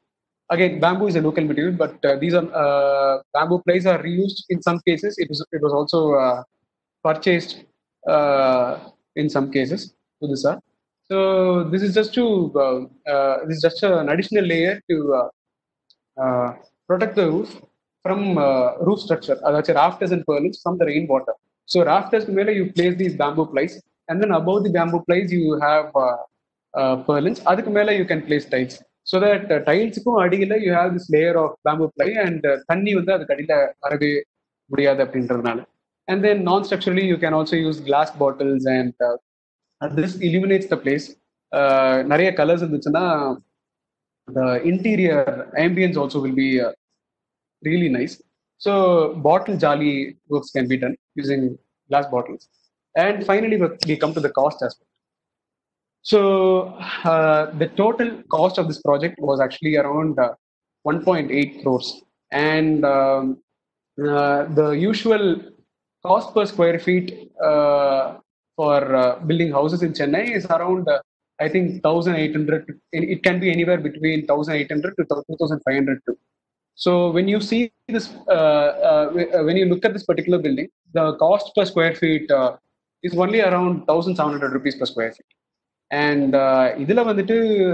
again, bamboo is a local material, but uh, these are uh, bamboo plays are reused in some cases. It was it was also uh, purchased uh, in some cases to this art. So this is just to uh, uh, this is just an additional layer to uh, uh, protect the roof from uh, roof structure. Uh, that's rafters and purlins from the rainwater. So rafters மேல you place these bamboo plies, and then above the bamboo plies you have uh, uh, purlins. அதுக்கு மேல you can place tiles. So that uh, டைல்ஸுக்கும் அடியில you have this layer of bamboo ply, and uh, தண்ணி வந்து அதுக்கு அடியில வரவே முடியாது அப்படின்றதுனால. And then non-structurally you can also use glass bottles, and uh, this illuminates the place. Uh, நிறைய colours இருந்துச்சுன்னா the interior ambience also will be uh, really nice. So bottle jolly works can be done using glass bottles. And finally, we come to the cost aspect. So uh, the total cost of this project was actually around uh, one point eight crores, and um, uh, the usual cost per square feet uh, for uh, building houses in Chennai is around uh, I think one thousand eight hundred. It can be anywhere between one thousand eight hundred to two thousand five hundred too. So when you see this, uh, uh, when you look at this particular building, the cost per square feet uh, is only around one thousand seven hundred rupees per square feet. And uh, இதுல வந்துட்டு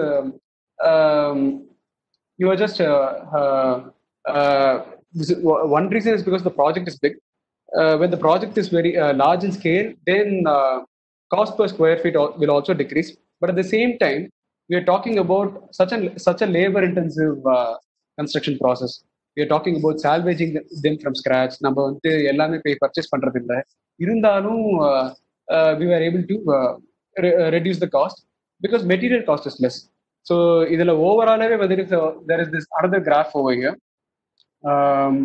um, you are just uh, uh, uh, this is, one reason is because the project is big. Uh, when the project is very uh, large in scale, then uh, cost per square feet will also decrease. But at the same time, we are talking about such a such a labor-intensive uh, construction process. We are talking about salvaging them from scratch. நம்ம வந்து எல்லாமே போய் purchase பண்றது இல்லை. இருந்தாலும் uh, uh, we were able to uh, re- uh, reduce the cost because material cost is less. So இதுல ஓவராலாவே வந்து there is this another graph over here. Um,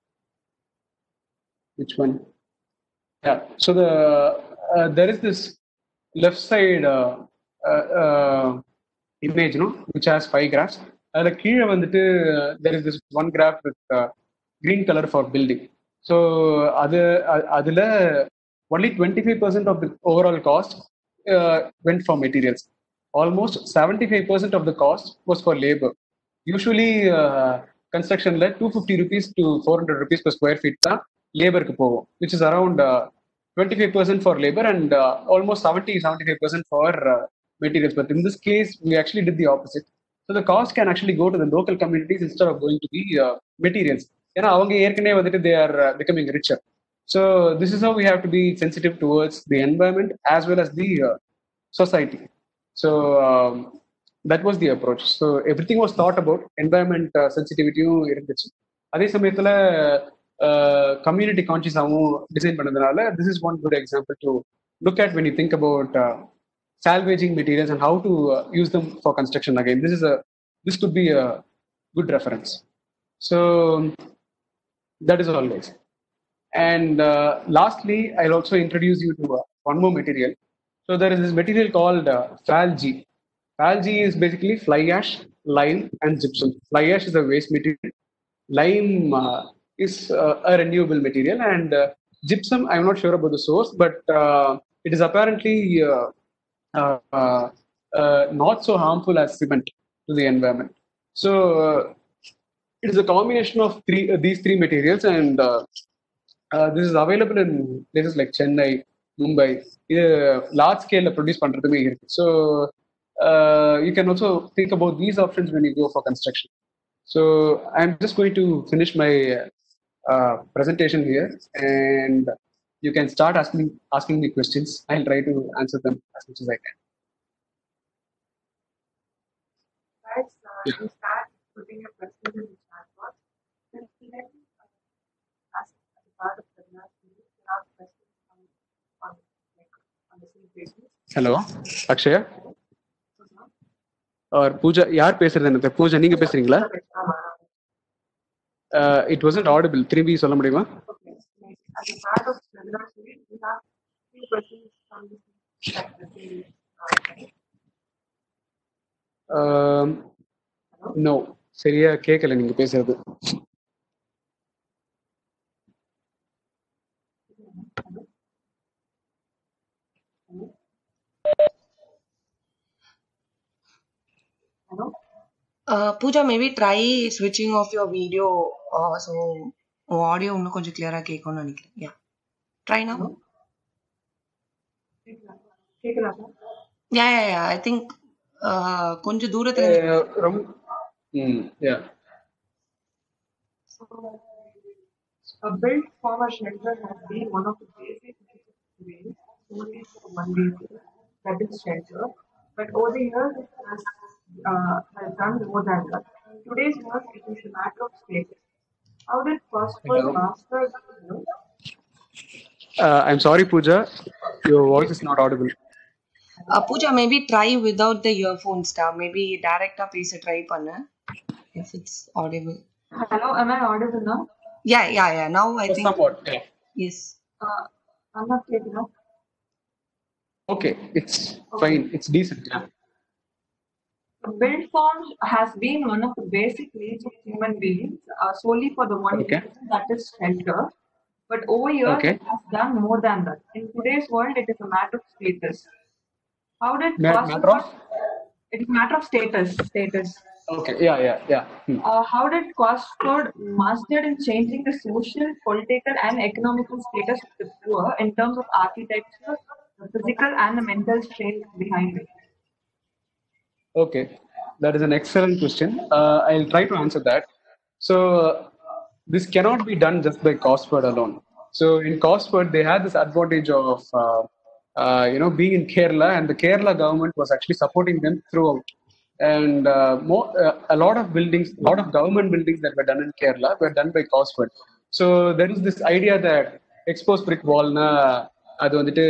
which one? Yeah. So the uh, there is this left side uh, uh, uh, image, no, which has five graphs. அதுல கீழே வந்துட்டு uh, there is this one graph with uh, green color for building. So அது அ- அதுல only twenty-five percent of the overall cost uh, went for materials. Almost seventy-five percent of the cost was for labor. Usually uh, constructionல two hundred fifty rupees to four hundred rupees per square feet தான் லேபருக்கு போகும், which is around uh, twenty-five percent for labor and uh, almost seventy to seventy-five percent for uh, materials. But in this case, we actually did the opposite. So the cost can actually go to the local communities instead of going to the uh, materials. ஏன்னா அவங்க ஏற்கனவே வந்துட்டு they are uh, becoming richer. So this is how we have to be sensitive towards the environment as well as the uh, society. So um, that was the approach. So everything was thought about. Environment uh, sensitivityயும் இருந்துச்சு. அதே சமயத்துல community கான்சியஸாகவும் design பண்ணதுனால this is one good example to look at when you think about uh, salvaging materials and how to uh, use them for construction again. This is a this could be a good reference. So that is all, guys. And uh, lastly, I'll also introduce you to uh, one more material. So there is this material called uh, FALG. FALG is basically fly ash, lime, and gypsum. Fly ash is a waste material. Lime uh, is uh, a renewable material, and uh, gypsum, I'm not sure about the source, but uh, it is apparently uh, uh, uh, uh, not so harmful as cement to the environment. So uh, it is a combination of three uh, these three materials, and uh, uh, this is available in places like Chennai, Mumbai. இது large scale produce பண்றதுமே இருக்கு. So uh, you can also think about these options when you go for construction. So I'm just going to finish my uh, presentation here, and you can start asking asking me questions. I'll try to answer them as much as I can. Guys, uh, Yeah. you start putting your questions in the chat box. Then let me uh, ask as a part of the class, you have questions on, on, like, on the same basis. Hello, Akshaya Uh-huh. or Pooja. யார் பேசுறது எனக்கு பூஜா நீங்க பேசுறீங்களா? Okay, ஆமா, ஆமா. Uh, it wasn't audible. திரும்பி சொல்ல முடியுமா? Okay, like, as a part of the webinar series, we have few questions from this like the series. Uh, right? Um, no, சரியா கேட்கல நீங்க பேசுறது. Hello? Uh, Pooja, maybe try switching off your video uh, so audio இன்னும் கொஞ்சம் clear-ஆ கேட்கும்னு நினைக்கிறேன். Yeah. Try now. கேக்குதா? Yeah, yeah, yeah. I think uh, கொஞ்சம் தூரத்துல Uh, ரொம்ப mm, yeah. So, a built form or shelter has been one of the basic ways only for one reason, that is shelter. But over the years, it has, uh, has done more than that. In today's world, it is a matter of status. How did possible Hello. master? Uh, I'm sorry, Pooja. Your voice is not audible. uh, Pooja, maybe try without the earphones டா. Maybe direct-ஆ பேச try பண்ணு. If it's audible. Hello, am I audible now? Yeah, yeah, yeah. Now I think Somewhat. Yeah. yes. Uh, I'm not taking up. Okay, it's fine. It's decent. Yeah. The built form has been one of the basic needs of human beings, uh, solely for the one Okay. reason, that is shelter. But over years, Okay. it has done more than that. In today's world, it is a matter of status. How did Ma- cost matter of? It is a matter of status. Status. Okay. Yeah, yeah, yeah. Hmm. Uh, how did Costco mastered in changing the social, political, and economical status of the poor in terms of architecture, the physical, and the mental strain behind it? Okay, that is an excellent question. Uh, I'll try to answer that. So, uh, this cannot be done just by Cosford alone. So, in Cosford, they had this advantage of, uh, uh, you know, being in Kerala, and the Kerala government was actually supporting them throughout. And uh, more, uh, a lot of buildings, a lot of government buildings that were done in Kerala were done by Cosford. So, there is this idea that exposed brick wall na அது வந்துட்டு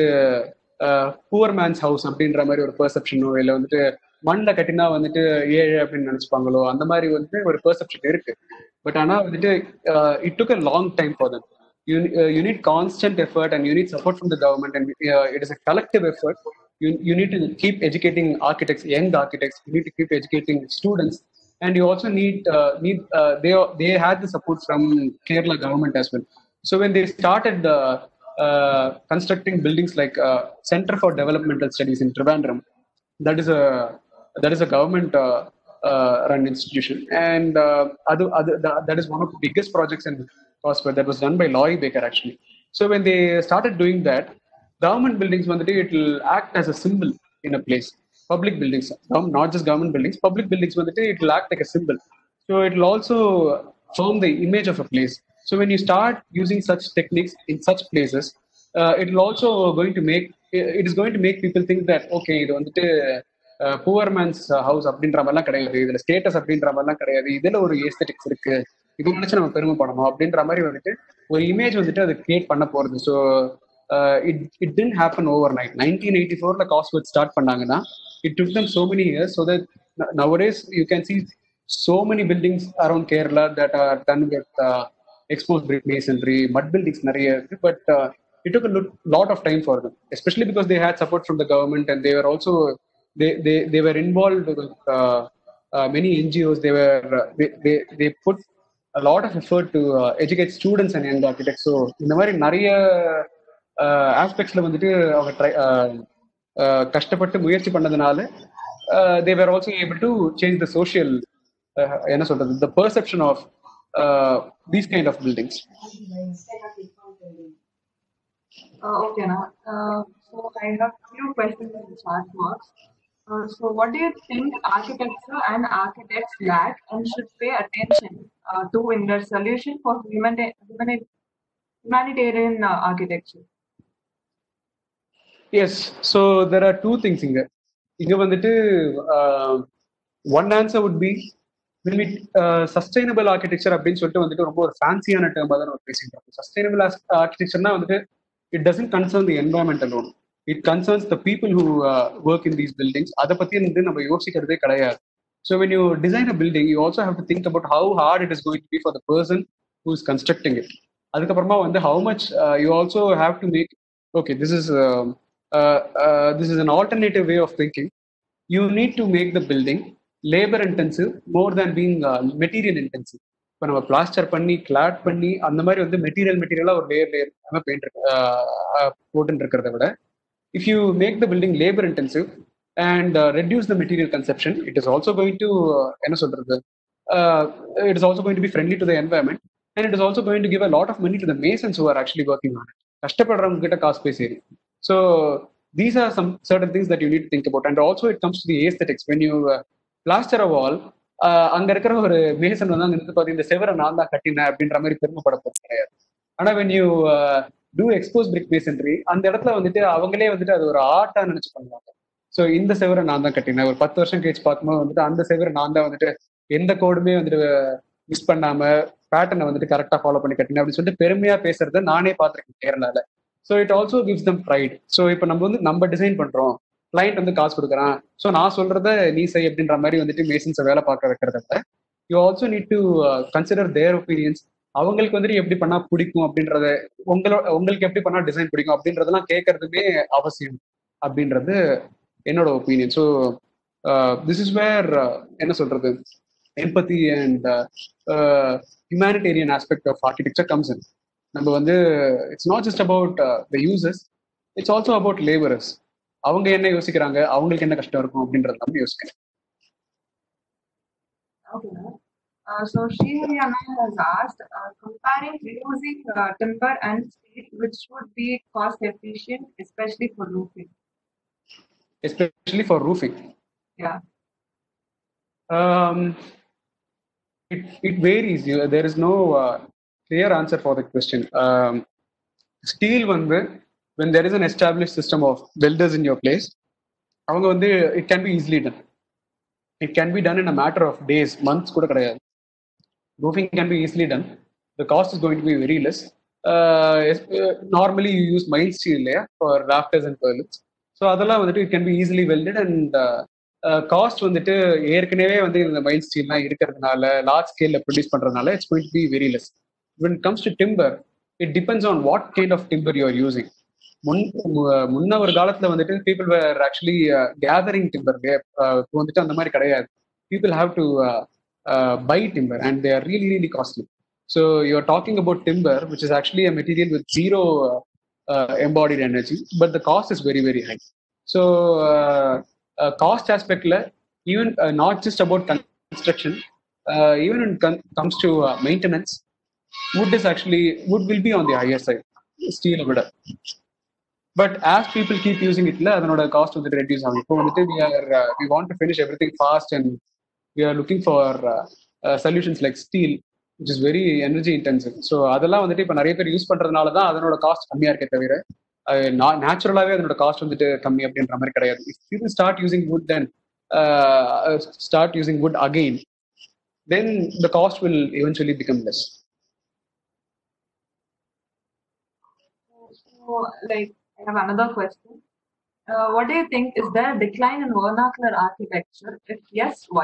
poor mens house அப்படின்ற மாதிரி ஒரு பெர்செப்ஷனோ இல்லை வந்துட்டு மண்ணில் கட்டினா வந்துட்டு ஏழு அப்படின்னு நினைச்சுப்பாங்களோ அந்த மாதிரி வந்து ஒரு பெர்செப்ஷன் இருக்கு. பட் ஆனால் வந்துட்டு it took a long time for them. You, uh, you need constant effort and you need support from the government, and uh, it is a collective effort. You, you need to keep educating architects, young architects. You need to keep educating students, and you also need uh, need uh, they they had the support from Kerala government as well. So when they started uh, uh, constructing buildings like uh, Center for Developmental Studies in Trivandrum, that is a that is a government uh, uh, run institution, and uh, adu, adu, that, that is one of the biggest projects in Cosford that was done by Loy Baker actually. So when they started doing that, government buildings வந்துட்டு it will act as a symbol in a place. Public buildings, not just government buildings, public buildings வந்துட்டு it will act like a symbol. So it will also form the image of a place. So when you start using such techniques in such places, uh, it will also going to make it is going to make people think that okay, இது வந்துட்டு poor mens house அப்படின்ற மாதிரிலாம் கிடையாது, இதுல status அப்படின்ற மாதிரிலாம் கிடையாது, இதுல ஒரு ஏஸ்தட்டிக்ஸ் இருக்கு, இது நினைச்சு நம்ம பெருமைப்படணும் அப்படின்ற மாதிரி வந்துட்டு ஒரு இமேஜ் வந்துட்டு அது கிரியேட் பண்ண போறது. So it it did happen overnight. Nineteen eighty ஃபோர்ல காஸ்வர்ட் ஸ்டார்ட் பண்ணாங்கன்னா it took them so many years. So that nowadays you can see so many buildings around Kerala that are done with uh, exposed brick masonry, mud buildings நிறைய இருக்கு. But uh, it took a lot of time for them, especially because they had support from the government, and they were also they they, they were involved with uh, uh, many N G Os. They were uh, they, they they put a lot of effort to uh, educate students and young architects. So இந்த மாதிரி நிறைய ஆஸ்பெக்ட்ஸ்ல வந்துட்டு அவங்க try கஷ்டப்பட்டு முயற்சி பண்ணதுனால they were also able to change the social என்ன சொல்றது the perception of uh, these kind of buildings. Uh, okay, now, uh, so I have few questions in the chat box. Uh, so what do you think architecture and architects lack and should pay attention uh, to in their solution for humani- humani- humanitarian uh, architecture? Yes, so there are two things இங்க இங்க வந்துட்டு uh, one answer would be when we uh, sustainable architecture அப்படின்னு சொல்லிட்டு வந்துட்டு ரொம்ப ஒரு ஃபேன்சியான டேர்மா தான் நம்ம பேசிட்டு இருக்கோம். சஸ்டைனபிள் ஆர்கிடெக்சர்னா வந்துட்டு it doesn't concern the environment alone. It concerns the people who uh, work in these buildings. அதை பத்தி வந்து நம்ம யோசிக்கிறதே கிடையாது. So when you design a building, you also have to think about how hard it is going to be for the person who is constructing it. அதுக்கப்புறமா வந்து how much uh, you also have to make okay this is uh, uh, uh, this is an alternative way of thinking. You need to make the building labor intensive more than being uh, material intensive. இப்போ நம்ம plaster பண்ணி Claude பண்ணி அந்த மாதிரி வந்து material மெட்டீரியலாக ஒரு layer layer paint போட்டுன்னு இருக்கிறத விட if you make the building labour intensive and uh, reduce the material consumption. It is also going to uh, என்ன சொல்றது, uh, it is also going to be friendly to the environment, and it is also going to give a lot of money to the masons who are actually working on it. கஷ்டப்படுறவங்க கிட்ட காசு போய் சேரும். So these are some certain things that you need to think about. And also it comes to the aesthetics. When you uh, plaster a wall, uh, அங்க இருக்கிற ஒரு Mason வந்து அங்க இருந்து பார்த்து இந்த செவரை நான் தான் கட்டினேன் அப்படின்ற மாதிரி பெருமைப்பட போறது கிடையாது. ஆனா when you uh, do expose brick masonry, அந்த இடத்துல வந்துட்டு அவங்களே வந்துட்டு அது ஒரு ஆர்ட்டா நினைச்சு பண்ணுவாங்க. ஸோ இந்த செவரை நான் தான் கட்டினேன், ஒரு பத்து வருஷம் கழிச்சு பார்க்கும்போது வந்துட்டு அந்த செவரை நான் தான் வந்துட்டு எந்த கோடுமே வந்துட்டு மிஸ் பண்ணாம பேட்டர்னை வந்துட்டு கரெக்டா ஃபாலோ பண்ணி கட்டினேன் அப்படின்னு சொல்லிட்டு பெருமையா பேசுறத நானே பார்த்துருக்கேன் கேரளால. So it also gives them pride. So இப்போ நம்ம வந்து நம்ம டிசைன் பண்றோம், கிளைண்ட் வந்து காசு கொடுக்குறான், ஸோ நான் சொல்றத நீ செய் அப்படின்ற மாதிரி வந்துட்டு மேசன்ஸை வேலை பார்க்க வைக்கிறத விட you also need to consider their opinions. அவங்களுக்கு வந்துட்டு எப்படி பண்ணா பிடிக்கும் அப்படின்றத, உங்களோட உங்களுக்கு எப்படி பண்ணா டிசைன் பிடிக்கும் அப்படின்றதெல்லாம் கேட்கறதுமே அவசியம் அப்படின்றது என்னோட opinion. So this is where என்ன சொல்றது, empathy and humanitarian aspect of architecture comes in. நம்ம வந்து it's not just about the users, it's also about labourers. அவங்க என்ன யோசிக்கிறாங்க, அவங்களுக்கு என்ன கஷ்டம் இருக்கும் அப்படின்றத நம்ம யோசிக்கிறேன். Okay. Uh, so Srihariyana has asked, uh, comparing reusing uh, timber and steel, which would be cost efficient, especially for roofing? Especially for roofing. Yeah. Um, it, it varies. You, there is no uh, clear answer for the question. Um, steel வந்து, when there is an established system of builders in your place, அவங்க வந்து it can be easily done. It can be done in a matter of days, months கூட கிடையாது. Roofing can be easily done. The cost is going to be very less. Uh, normally you use mild steel layer for rafters and purlins. So அதெல்லாம் வந்துட்டு it can be easily welded, and cost வந்துட்டு ஏற்கனவே வந்து இந்த mild ஸ்டீல்லாம் இருக்கிறதுனால large ஸ்கேல்ல produce பண்றதுனால it's going to be very less. when it comes to timber, it depends on what kind of timber you are using. முன் முன்ன ஒரு காலத்துல வந்துட்டு people were actually uh, gathering timber. இப்போ வந்துட்டு அந்த மாதிரி கிடையாது. people have to uh, uh, buy timber and they are really really costly. So you are talking about timber which is actually a material with zero uh, uh, embodied energy, but the cost is very very high. So uh, uh, cost aspect la, even uh, not just about construction, uh, even when it com- comes to uh, maintenance, wood is actually wood will be on the higher side, steel விட. But as people keep using it, அதனோட cost வந்து reduce ஆகும். இப்போ வந்துட்டு we are uh, we want to finish everything fast and we are looking for uh, uh, solutions like steel which is very energy intensive. So அதெல்லாம் வந்துட்டு இப்போ நிறைய பேர் யூஸ் பண்றதுனால தான் அதனோட காஸ்ட் கம்மியா இருக்கே தவிர நேச்சுரலாவே அதனோட காஸ்ட் வந்துட்டு கம்மி அப்படின்ற மாதிரி கிடையாது. If people start using wood then uh, start using wood again, then the cost will eventually become less. So like I have another question. Uh, what do you think? Is there a decline in vernacular architecture? If yes, why?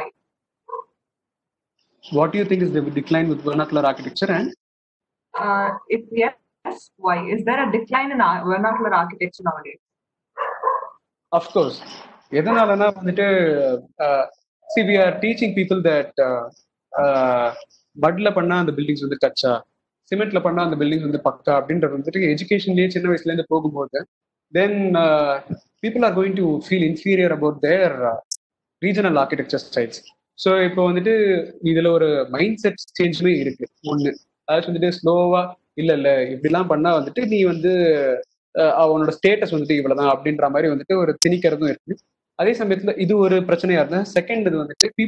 What do you think is the decline with vernacular architecture, and uh, if yes, why? Is there a decline in ar- vernacular architecture nowadays? Of course. எதனாலனா வந்துட்டு see we are teaching people that மட்ல பண்ணா அந்த buildings வந்து கச்சா, சிமெண்ட்ல பண்ணா அந்த building வந்து பக்கா அப்படின்றது வந்துட்டு எஜுகேஷன்லயே சின்ன வயசுல இருந்து போகும்போது then people are going to feel inferior about their regional architecture styles. So இப்போ வந்துட்டு இதுல ஒரு மைண்ட் செட் சேஞ்சுமே இருக்கு. ஒண்ணு அதாச்சும் வந்துட்டு ஸ்லோவா இல்ல இல்ல இப்படிலாம் பண்ணா வந்துட்டு நீ வந்து அவனோட ஸ்டேட்டஸ் வந்துட்டு இவ்வளவுதான் அப்படின்ற மாதிரி வந்துட்டு ஒரு திணிக்கிறதும் இருக்கு. அதே சமயத்துல இது ஒரு பிரச்சனையா இருந்தா செகண்ட் இது வந்துட்டு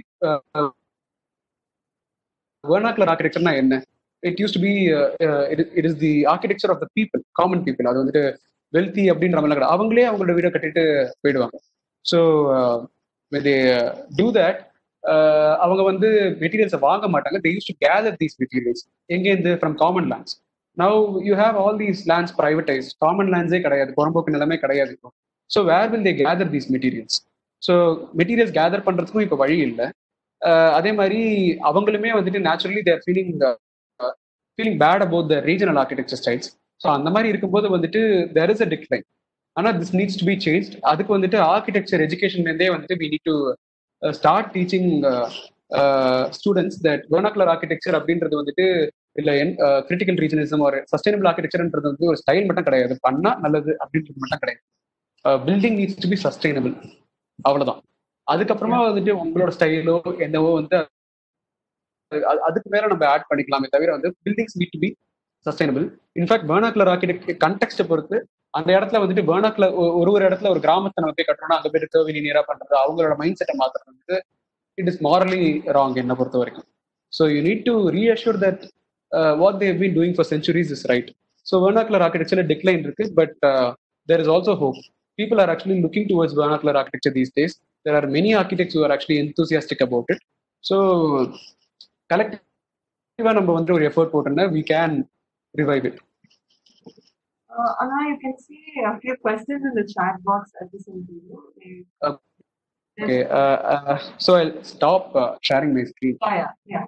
vernacular architecture என்ன, it used to be uh, uh, it, it is the architecture of the people, common people. அது வந்துட்டு வெல்தி அப்படின்ற மாதிரி கிடையாது, அவங்களே அவங்களோட வீடை கட்டிட்டு போயிடுவாங்க. So when they uh, do that, uh, அவங்க வந்து மெட்டீரியல்ஸை வாங்க மாட்டாங்க. they used to gather these materials எங்கேருந்து from common lands. now you have all these lands privatized, common landsே கிடையாது, புறம்போக்கு நிலமே கிடையாது. so where will they gather these materials? so materials gather பண்றதுக்கும் இப்போ வழி இல்லை. அதே மாதிரி அவங்களுமே வந்துட்டு naturally their feeling feeling bad about the regional architecture styles. So அந்த மாதிரி இருக்கும்போது வந்துட்டு தேர் இஸ் அ டிக்ளைன். ஆனால் this needs to be change. அதுக்கு வந்துட்டு ஆர்கிடெக்சர் எஜுகேஷன்லேருந்தே வந்துட்டு we need to start teaching students that vernacular architecture அப்படின்றது வந்துட்டு இல்லை கிரிட்டிக்கல் ரீஜனலிசம் ஒரு சஸ்டைனபிள் ஆர்கிடெக்சர்ன்றது வந்து ஒரு ஸ்டைல் மட்டும் கிடையாது, பண்ணா நல்லது அப்படின்றது மட்டும் கிடையாது. Building needs to be sustainable. அவ்வளவுதான். அதுக்கப்புறமா வந்துட்டு உங்களோட ஸ்டைலோ என்னவோ வந்து அது- அதுக்கு மேல நம்ம ஆட் பண்ணிக்கலாமே தவிர வந்து buildings need to be sustainable. In fact vernacular architect context பொறுத்து அந்த இடத்துல வந்துட்டு வெர்னாக்குலர் ஒரு ஒரு இடத்துல ஒரு கிராமத்தை நம்ம போய் கட்டணும்னா அங்க போயிட்டு கர்வி நீரா பண்றது அவங்களோட மைண்ட் செட்டை மாத்துறது வந்து இட் இஸ் மாரலி ராங் என்னை பொறுத்த வரைக்கும். So you need to reassure that what they've been doing for centuries is right. So vernacular ஆர்கிடெக்சர்ல டிக்ளைன் இருக்கு, but there is also hope. People are actually looking towards vernacular architecture these days. There are many architects who are actually enthusiastic about it. So collectively நம்ம வந்து ஒரு effort போட்டோம்னா we can revive it. Uh, Anna, you can see a few questions in the chat box at this interview. Like, Okay, uh, uh, so I'll stop uh, sharing my screen. oh, yeah, yeah.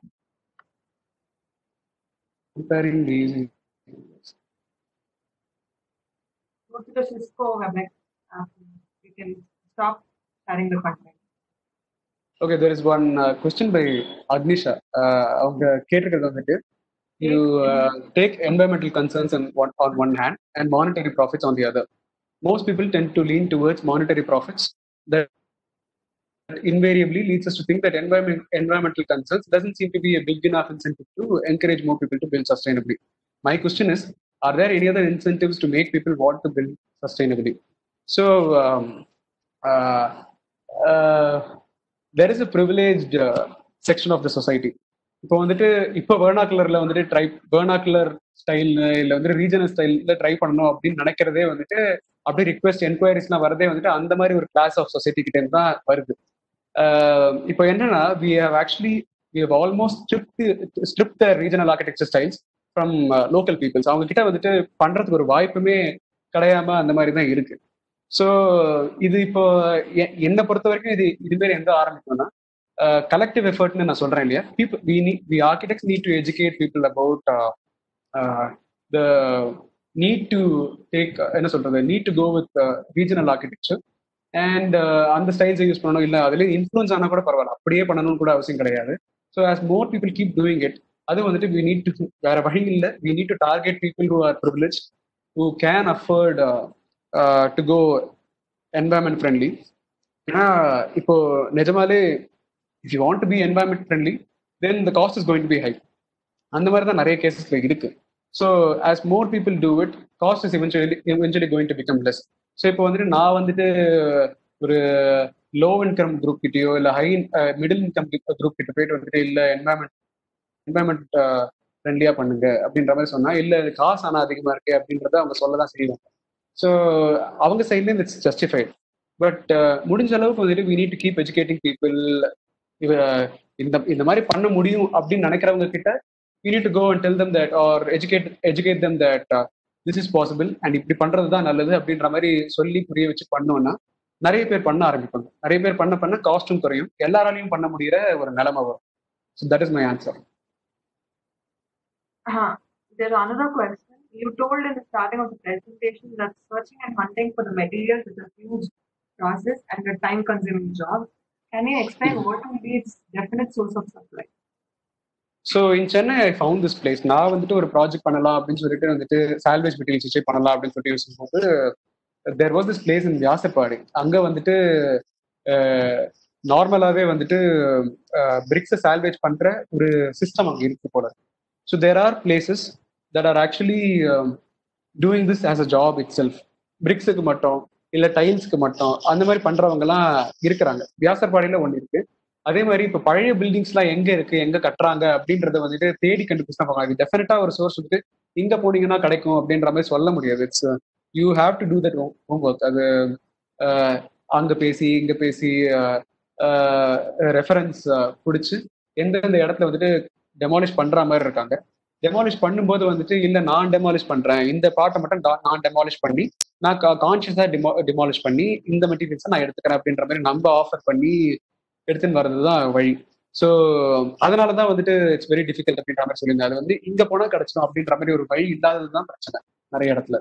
Comparing these. Go to the Cisco WebEx app. You can stop sharing the content. Okay, there is one uh, question by Agnisha. Uh, அவங்க கேட்டிருக்கிறது வந்துட்டு you uh, take environmental concerns on one, on one hand and monetary profits on the other. Most people tend to lean towards monetary profits. That invariably leads us to think that environment, environmental concerns doesn't seem to be a big enough incentive to encourage more people to build sustainably. My question is, are there any other incentives to make people want to build sustainably? So um, uh, uh, there is a privileged uh, section of the society. இப்போ வந்துட்டு இப்போ வெர்னாக்குலர்ல வந்துட்டு try vernacular style இல்லை வந்து regional ஸ்டைல்ல try பண்ணணும் அப்படின்னு நினைக்கிறதே வந்துட்டு அப்படியே ரிக்வெஸ்ட் என்கொயரிஸ்லாம் வரதே வந்துட்டு அந்த மாதிரி ஒரு கிளாஸ் ஆஃப் சொசைட்டி கிட்ட இருந்து தான் வருது. இப்போ என்னன்னா we have actually we have almost stripped stripped the regional architecture styles from local peoples. அவங்க கிட்ட வந்துட்டு பண்றதுக்கு ஒரு வாய்ப்புமே கிடையாம அந்த மாதிரி தான் இருக்கு. ஸோ இது இப்போ என்னை பொறுத்த வரைக்கும் இது இதுமாரி எங்க ஆரம்பிக்கணும்னா கலெக்டிவ் எஃபர்ட்னு நான் சொல்றேன் இல்லையா. People we need we architects need to educate people about the need to take என்ன சொல்றது need to go with regional architecture and அந்த ஸ்டைல்ஸை யூஸ் பண்ணணும். இல்லை அதுலேயே இன்ஃப்ளூன்ஸ் ஆனால் கூட பரவாயில்ல, அப்படியே பண்ணணும்னு கூட அவசியம் கிடையாது. So as more people keep doing it, அது வந்துட்டு வி நீட் டு வேற வழி இல்லை, we need to target people who are privilege who can afford to go environment friendly. ஏன்னா இப்போ நிஜமாலே if you want to be environment friendly then the cost is going to be high. அந்த மாதிரி தான் நிறைய கேசஸ்ல இருக்கு. So as more people do it cost is eventually eventually going to become less. So இப்போ வந்துட்டு நான் வந்துட்டு ஒரு லோ இன்கம் குரூப் கிட்டயோ இல்லை ஹை மிடில் இன்கம் குரூப் கிட்ட போயிட்டு வந்துட்டு இல்லை என்வாயர்மெண்ட் என்வாயர்மெண்ட் ஃப்ரெண்ட்லியா பண்ணுங்க அப்படின்ற மாதிரி சொன்னா இல்லை காசு ஆனால் அதிகமா இருக்கு அப்படின்றத அவங்க சொல்லதான் செய்வாங்க. ஸோ அவங்க சைட்லேயும் இட்ஸ் ஜஸ்டிஃபைட். பட் முடிஞ்ச அளவுக்கு வந்துட்டு we need to keep educating people. இவ இந்த இந்த மாதிரி பண்ண முடியும் அப்படின்னு நினைக்கிறவங்க கிட்ட you need to go and tell them that or educate educate them that uh, this is possible and இப்படி பண்றது தான் நல்லது அப்படின்ற மாதிரி சொல்லி புரிய வச்சு பண்ணோம்னா நிறைய பேர் பண்ண ஆரம்பிப்பாங்க. நிறைய பேர் பண்ண பண்ண காஸ்டும் குறையும், எல்லாராலையும் பண்ண முடியற ஒரு நிலைமை வரும். So that is my answer. Uh-huh. There's another question. You told in the starting of the presentation that searching and hunting for the materials is a huge process and a time-consuming job. Can you explain what will be its definite source of supply? So in Chennai I found this place. நான் வந்துட்டு ஒரு project பண்ணலாம் அப்படின்னு சொல்லிட்டு வந்துட்டு salvage materials வச்சு பண்ணலாம் அப்படின்னு சொல்லிட்டு யோசிக்கும்போது there was this place in Vyasarpadi. அங்கே வந்துட்டு நார்மலாகவே வந்துட்டு பிரிக்ஸை சால்வேஜ் பண்ணுற ஒரு சிஸ்டம் அங்கே இருக்கு போல. So there are places that are actually doing this as a job itself. பிரிக்ஸுக்கு மட்டும் இல்லை டைல்ஸ்க்கு மட்டும் அந்த மாதிரி பண்றவங்கலாம் இருக்கிறாங்க. வியாசர்பாடியில ஒன்று இருக்கு. அதே மாதிரி இப்போ பழைய பில்டிங்ஸ்லாம் எங்க இருக்கு எங்க கட்டுறாங்க அப்படின்றத வந்துட்டு தேடி கண்டுபிடிச்சு தான் பார்க்கலாம். இது டெஃபினட்டா ஒரு சோர்ஸ் வந்துட்டு இங்க போனீங்கன்னா கிடைக்கும் அப்படின்ற மாதிரி சொல்ல முடியாது. It's you have to do that homework. அது அங்க பேசி இங்க பேசி ரெஃபரன்ஸ் பிடிச்சி எந்தெந்த இடத்துல வந்துட்டு டெமாலிஷ் பண்ற மாதிரி இருக்காங்க. டெமாலிஷ் பண்ணும்போது வந்துட்டு இல்லை நான் டெமாலிஷ் பண்றேன், இந்த பாட்டை மட்டும் நான் டெமாலிஷ் பண்ணி நான் கான்சியஸா டிமோ டிமாலிஷ் பண்ணி இந்த மெட்டீரியல்ஸை நான் எடுத்துக்கிறேன் அப்படின்ற மாதிரி நம்ம ஆஃபர் பண்ணி எடுத்துன்னு வர்றது தான் வழி. ஸோ அதனால தான் வந்துட்டு இட்ஸ் வெரி டிஃபிகல்ட் அப்படின்ற மாதிரி சொல்லியிருந்தேன். அது வந்து இங்க போனா கிடைச்சிடும் அப்படின்ற மாதிரி ஒரு வழி இல்லாதது தான் பிரச்சனை நிறைய இடத்துல.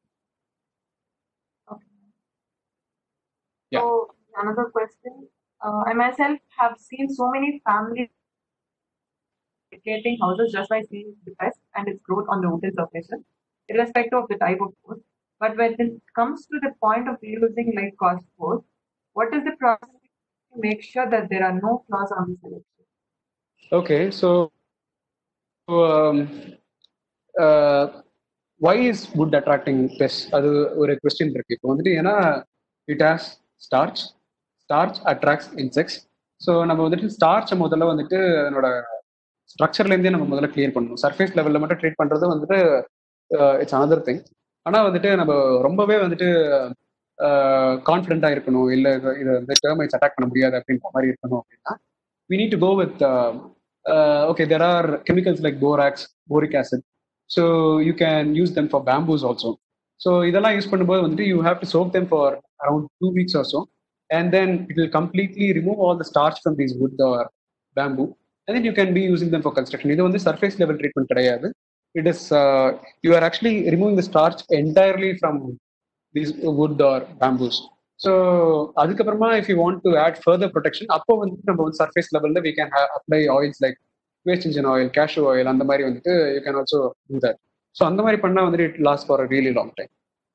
So another question. Uh, I myself have seen so many families getting houses just by seeing the pest and its growth on the wooden surfaces, irrespective of the type of wood. But when it comes to the point of using like cost force, What is the process to make sure that there are no flaws on the selection? Okay, so um, uh, why is wood attracting pests? அது ஒரு question இருக்கு. இப்போ வந்துட்டு ஏன்னா it has starch starch attracts insects. So நம்ம வந்துட்டு ஸ்டார்ச்சை முதல்ல வந்துட்டு அதனோட ஸ்ட்ரக்சர்லேருந்தே நம்ம முதல்ல கிளியர் பண்ணணும். சர்ஃபேஸ் லெவலில் மட்டும் ட்ரீட் பண்ணுறது வந்துட்டு இட்ஸ் அனதர் திங். ஆனால் வந்துட்டு நம்ம ரொம்பவே வந்துட்டு கான்ஃபிடென்ட்டாக இருக்கணும், இல்லை இதை வந்து டெர்மைட்ஸ் அட்டாக் பண்ண முடியாது அப்படின்ற மாதிரி இருக்கணும் அப்படின்னா we need to go with uh, uh, okay, there are chemicals like borax, boric acid, so you can use them for bamboos also. So இதெல்லாம் யூஸ் பண்ணும்போது வந்துட்டு you have to soak them for around two weeks or so, and then it will completely remove all the starch from these wood or bamboo, and then you can be using them for construction. இது வந்து surface level treatment கிடையாது. It is uh, you are actually removing the starch entirely from these wood or bamboos. So அதுக்கப்புறமா if you want to add further protection, அப்போ வந்துட்டு நம்ம வந்து surface லெவலில் we can apply oils like waste engine oil, cashew oil, அந்த மாதிரி வந்துட்டு you can also do that. So அந்த மாதிரி பண்ணால் வந்துட்டு it last for a really long time.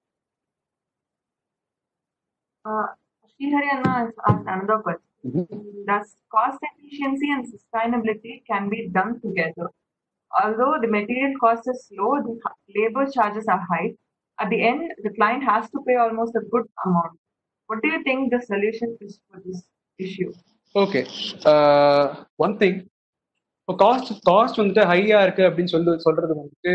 Srihari Anna has asked another question. Mm-hmm. Does cost efficiency and sustainability can be done together? Although the material cost is low, the labor charges are high. At the end, the client has to pay almost a good amount. What do you think the solution is for this issue? Okay, uh, one thing, இப்போ cost cost வந்துட்டு ஹையாக இருக்குது அப்படின்னு சொல்லி சொல்கிறது வந்துட்டு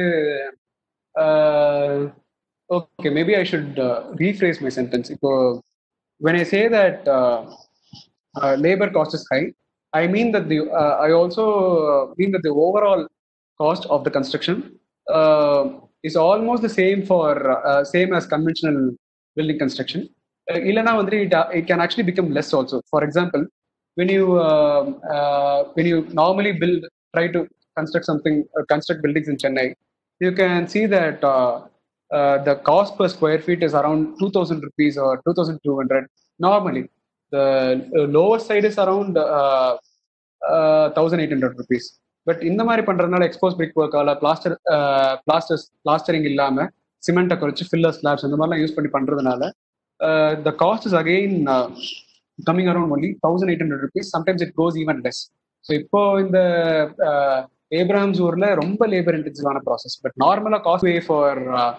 okay, maybe I should rephrase my sentence. இப்போ when I say that uh, uh, labor cost is high, I mean that the uh, I also mean that the overall cost of the construction uh, is almost the same for uh, same as conventional building construction. இல்லைனா வந்து it, it can actually become less also. For example, when you uh, uh, when you normally build try to construct something uh, construct buildings in Chennai, you can see that uh, uh, the cost per square feet is around two thousand rupees or two thousand two hundred normally. The uh, lower side is around uh, uh, one thousand eight hundred rupees. But இந்த மாதிரி பண்றதுனால expose brick ஒர்க்கால plaster plasters plastering இல்லாம சிமெண்ட்டை குறைச்சி filler slabs இந்த மாதிரிலாம் use பண்ணி பண்றதுனால the cost is again coming around only thousand eight hundred rupees. Sometimes it goes even less. So இப்போ இந்த ஏப்ரஹாம்ஸ் ஊர்ல ரொம்ப லேபர் இன்டென்சிவான ப்ராசஸ். பட் நார்மலா cost way for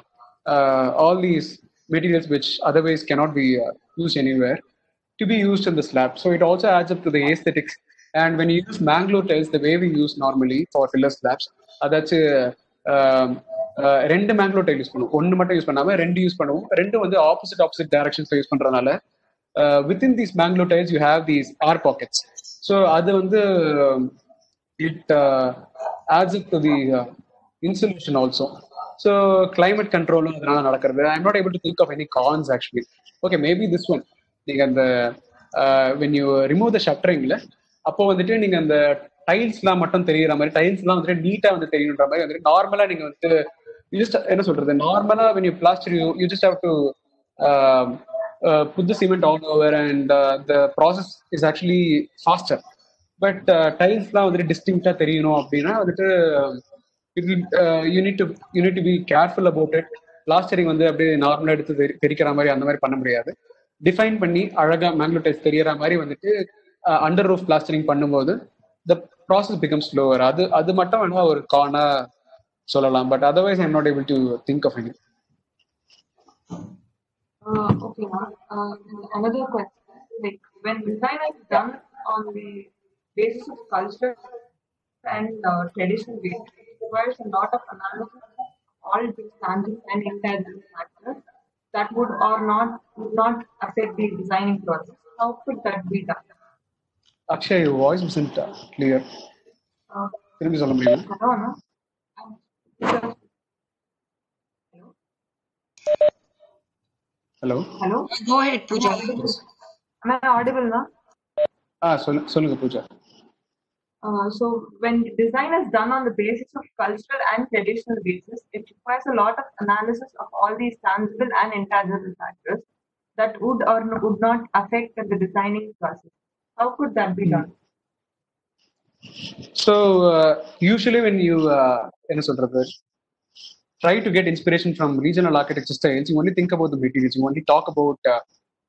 all these materials which otherwise cannot be uh, used anywhere to be used in the slab. So it also adds up to the aesthetics. And when you use mangrove tiles the way we use normally for filler slabs, அதாச்சு ரெண்டு மேங்க்லோவ் tail use பண்ணுவோம், ஒன்று மட்டும் use பண்ணாமல் ரெண்டு use பண்ணுவோம். ரெண்டும் வந்து ஆப்போசிட் ஆப்போசிட் டைரக்ஷன்ஸில் யூஸ் பண்ணுறதுனால within these Mangalore tiles you have these air pockets. So அது வந்து it adds up to the insulation also. So climate கண்ட்ரோலும் அதனால நடக்கிறது. I am not able to think of any cons actually. Okay, maybe this one நீங்கள் அந்த when you remove the ஷட்டரிங்கில் அப்போ வந்துட்டு நீங்க அந்த டைல்ஸ்லாம் மட்டும் தெரியுற மாதிரி, டைல்ஸ்லாம் வந்துட்டு நீட்டா வந்து தெரியணுன்ற மாதிரி வந்துட்டு நார்மலா நீங்க வந்து ஜஸ்ட் என்ன சொல்றது, நார்மலா when you plaster you you just have to uh, uh, put the cement all over and uh, the process is actually faster. But uh, டைல்ஸ்லாம் வந்துட்டு டிஸ்டிங்க்டா தெரியணும் அப்படின்னா வந்துட்டு it will, uh, you need to you need to be careful about it. Plastering வந்து அப்படியே நார்மலா எடுத்து தெரிக்கிற மாதிரி அந்த மாதிரி பண்ண முடியாது. டிஃபைன் பண்ணி அழகா மேங்க்லோவ் டைல்ஸ் தெரியற மாதிரி வந்துட்டு அண்டர் ரூஃப் பிளாஸ்டரிங் பண்ணும்போது த ப்ராசஸ் பிகம் ஸ்லோவர். அது அது மட்டும் வேணா ஒரு கானா சொல்லலாம். But otherwise I am not able to think of any. Okay, ma'am. Uh, another question, like when design is done on the basis of culture and uh, traditional ways, it requires a lot of analysis of all these tangible and intangible factors that would or not would not affect the designing process. How could that be done? Akshay, your voice wasn't uh, clear. Uh, திரும்பி சொல்ல முடியுமா? hello, Anna. Hello. Hello. Go ahead, Pooja. Am I audible now? Ah, சொல்லுங்க சொல்லுங்க Pooja. Uh, so when design is done on the basis of cultural and traditional basis, it requires a lot of analysis of all these tangible and intangible factors that would or no, would not affect the designing process. How could that be done? So uh, usually when you uh, என்ன சொல்றது, try to get inspiration from regional architecture styles, you only think about the materials, you only talk about uh,